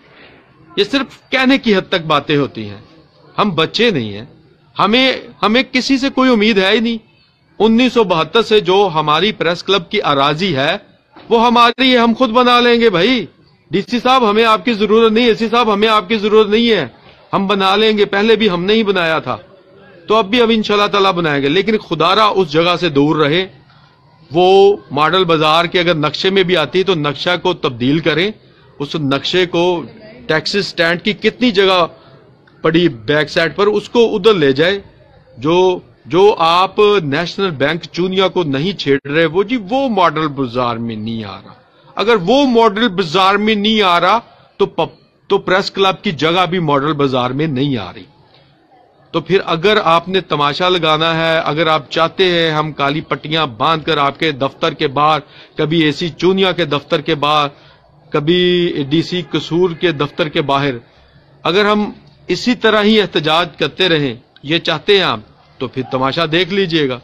ये सिर्फ कहने की हद तक बातें होती हैं। हम बच्चे नहीं हैं। हमें हमें किसी से कोई उम्मीद है ही नहीं। उन्नीस सौ बहत्तर से जो हमारी प्रेस क्लब की अराजी है वो हमारी है, हम खुद बना लेंगे भाई। डीसी साहब हमें आपकी जरूरत नहीं, एसी साहब हमें आपकी जरूरत नहीं है, हम बना लेंगे। पहले भी हमने ही बनाया था, तो अब भी अब इंशाल्लाह ताला बनाएंगे। लेकिन खुदारा उस जगह से दूर रहे। वो मॉडल बाजार के अगर नक्शे में भी आती है तो नक्शा को तब्दील करें। उस नक्शे को टैक्सी स्टैंड की कितनी जगह पड़ी बैक साइड पर, उसको उधर ले जाए। जो जो आप नेशनल बैंक चूनिया को नहीं छेड़ रहे, वो जी वो मॉडल बाजार में नहीं आ रहा। अगर वो मॉडल बाजार में नहीं आ रहा तो तो प्रेस क्लब की जगह भी मॉडल बाजार में नहीं आ रही। तो फिर अगर आपने तमाशा लगाना है, अगर आप चाहते हैं हम काली पट्टियां बांधकर आपके दफ्तर के बाहर, कभी एसी चूनिया के दफ्तर के बाहर, कभी डीसी कसूर के दफ्तर के बाहर, अगर हम इसी तरह ही एहतजाज करते रहें, ये चाहते हैं आप, तो फिर तमाशा देख लीजिएगा।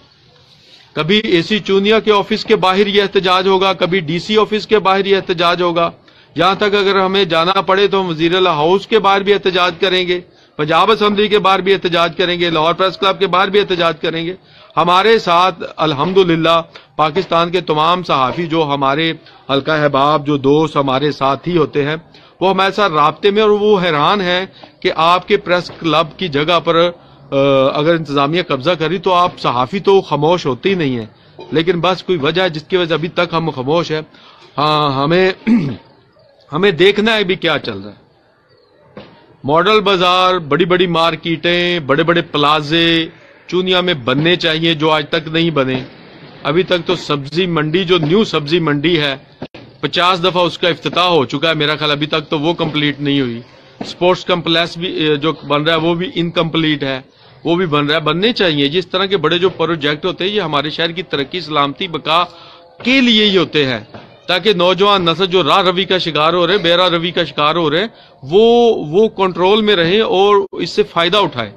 कभी एसी चूनिया के ऑफिस के बाहर ये एहतजाज होगा, कभी डीसी ऑफिस के बाहर ये एहतजाज होगा। यहां तक अगर हमें जाना पड़े तो हम वजीर हाउस के बाहर भी एहतजाज करेंगे, पंजाब असेंबली के बाहर भी एहतजाज करेंगे, लाहौर प्रेस क्लब के बाहर भी एहतजाज करेंगे। हमारे साथ अल्हम्दुलिल्लाह पाकिस्तान के तमाम सहाफी जो हमारे हल्का अहबाब, जो दोस्त हमारे साथ ही होते हैं, वो हमारे साथ राब्ते में, और वो हैरान है कि आपके प्रेस क्लब की जगह पर अगर इंतजामिया कब्जा करी तो आप सहाफी तो खामोश होते ही नहीं है। लेकिन बस कोई वजह है जिसकी वजह अभी तक हम खामोश है। हाँ, हमें हमें देखना है भी क्या चल रहा है। मॉडल बाजार, बड़ी बड़ी मार्केटें, बड़े बड़े प्लाजे चूनिया में बनने चाहिए जो आज तक नहीं बने। अभी तक तो सब्जी मंडी, जो न्यू सब्जी मंडी है, पचास दफा उसका इफ्तिताह हो चुका है मेरा ख्याल, अभी तक तो वो कंप्लीट नहीं हुई। स्पोर्ट्स कम्प्लेक्स भी जो बन रहा है वो भी इनकम्प्लीट है, वो भी बन रहा है। बनने चाहिए। जिस तरह के बड़े जो प्रोजेक्ट होते हैं ये हमारे शहर की तरक्की, सलामती, बका के लिए ही होते हैं, ताकि नौजवान नस्ल जो राह रवि का शिकार हो रहे, बेरा रवि का शिकार हो रहे, वो वो कंट्रोल में रहे और इससे फायदा उठाए।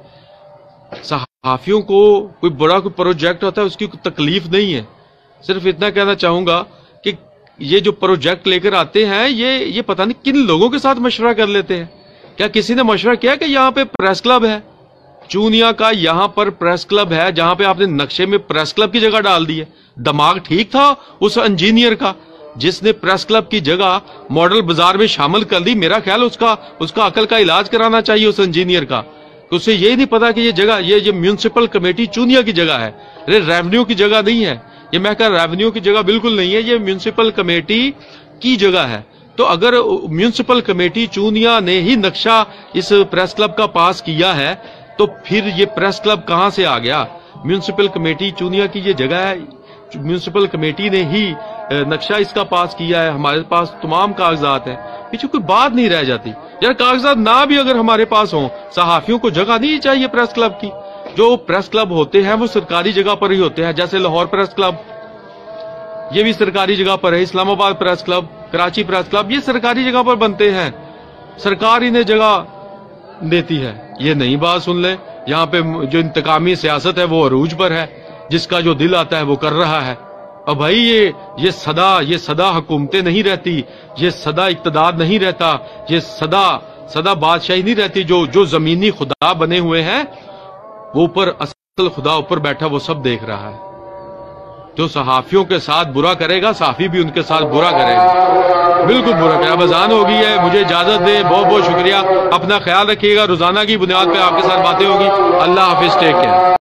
सहाफियों को कोई बड़ा कोई प्रोजेक्ट होता है उसकी कोई तकलीफ नहीं है। सिर्फ इतना कहना चाहूंगा कि ये जो प्रोजेक्ट लेकर आते हैं, ये ये पता नहीं किन लोगों के साथ मशवरा कर लेते हैं। क्या किसी ने मशवरा किया कि यहाँ पे प्रेस क्लब है चूनिया का, यहाँ पर प्रेस क्लब है, जहां पे आपने नक्शे में प्रेस क्लब की जगह डाल दी है? दिमाग ठीक था उस इंजीनियर का جس نے پریس کلب کی جگہ ماڈل بازار میں شامل کر لی، میرا خیال اس کا اس کا عقل کا علاج کرانا چاہیے اس انجینئر کا، کہ اسے یہ نہیں پتا کہ یہ جگہ یہ یہ میونسپل کمیٹی چونیا کی جگہ ہے، ریونیو کی جگہ نہیں ہے، یہ محکمہ ریونیو کی جگہ بالکل نہیں ہے، یہ میونسپل کمیٹی کی جگہ ہے۔ تو اگر میونسپل کمیٹی چونیا نے ہی نقشہ اس پریس کلب کا پاس کیا ہے تو پھر یہ پریس کلب کہاں سے آ گیا؟ میونسپل کمیٹی چونیا کی یہ جگہ ہے، میونسپل کمیٹی نے ہی نقشہ اس کا پاس کیا ہے، ہمارے پاس تمام کاغذات ہیں، پیچھے کوئی بات نہیں رہ جاتی یار۔ کاغذات نہ بھی اگر ہمارے پاس ہوں، صحافیوں کو جگہ نہیں چاہیے پریس کلب کی؟ جو پریس کلب ہوتے ہیں وہ سرکاری جگہ پر ہی ہوتے ہیں، جیسے لاہور پریس کلب یہ بھی سرکاری جگہ پر ہے، Islamabad press club, Karachi press club یہ سرکاری جگہ پر بنتے ہیں، سرکار انہیں جگہ دیتی ہے۔ یہ نئی بات سن لیں، یہاں پہ جو انتقامی سیاست ہے وہ عروج پر ہے، جس کا جو دل آتا ہے وہ کر رہا ہے۔ اب بھائی یہ یہ سدا یہ سدا حکومتیں نہیں رہتی، یہ سدا اقتدار نہیں رہتا، یہ سدا سدا بادشاہی نہیں رہتی۔ جو جو زمینی خدا بنے ہوئے ہیں وہ اوپر اصل خدا اوپر بیٹھا وہ سب دیکھ رہا ہے۔ جو صحافیوں کے ساتھ برا کرے گا، صحافی بھی ان کے ساتھ برا کرے گا، بالکل برا کرے گا۔ اب اذان ہو گئی ہے، مجھے اجازت دے، بہت بہت شکریہ، اپنا خیال رکھیے گا، روزانہ کی بنیاد پہ آپ کے ساتھ باتیں ہوگی۔ اللہ حافظ، ٹیک کیئر۔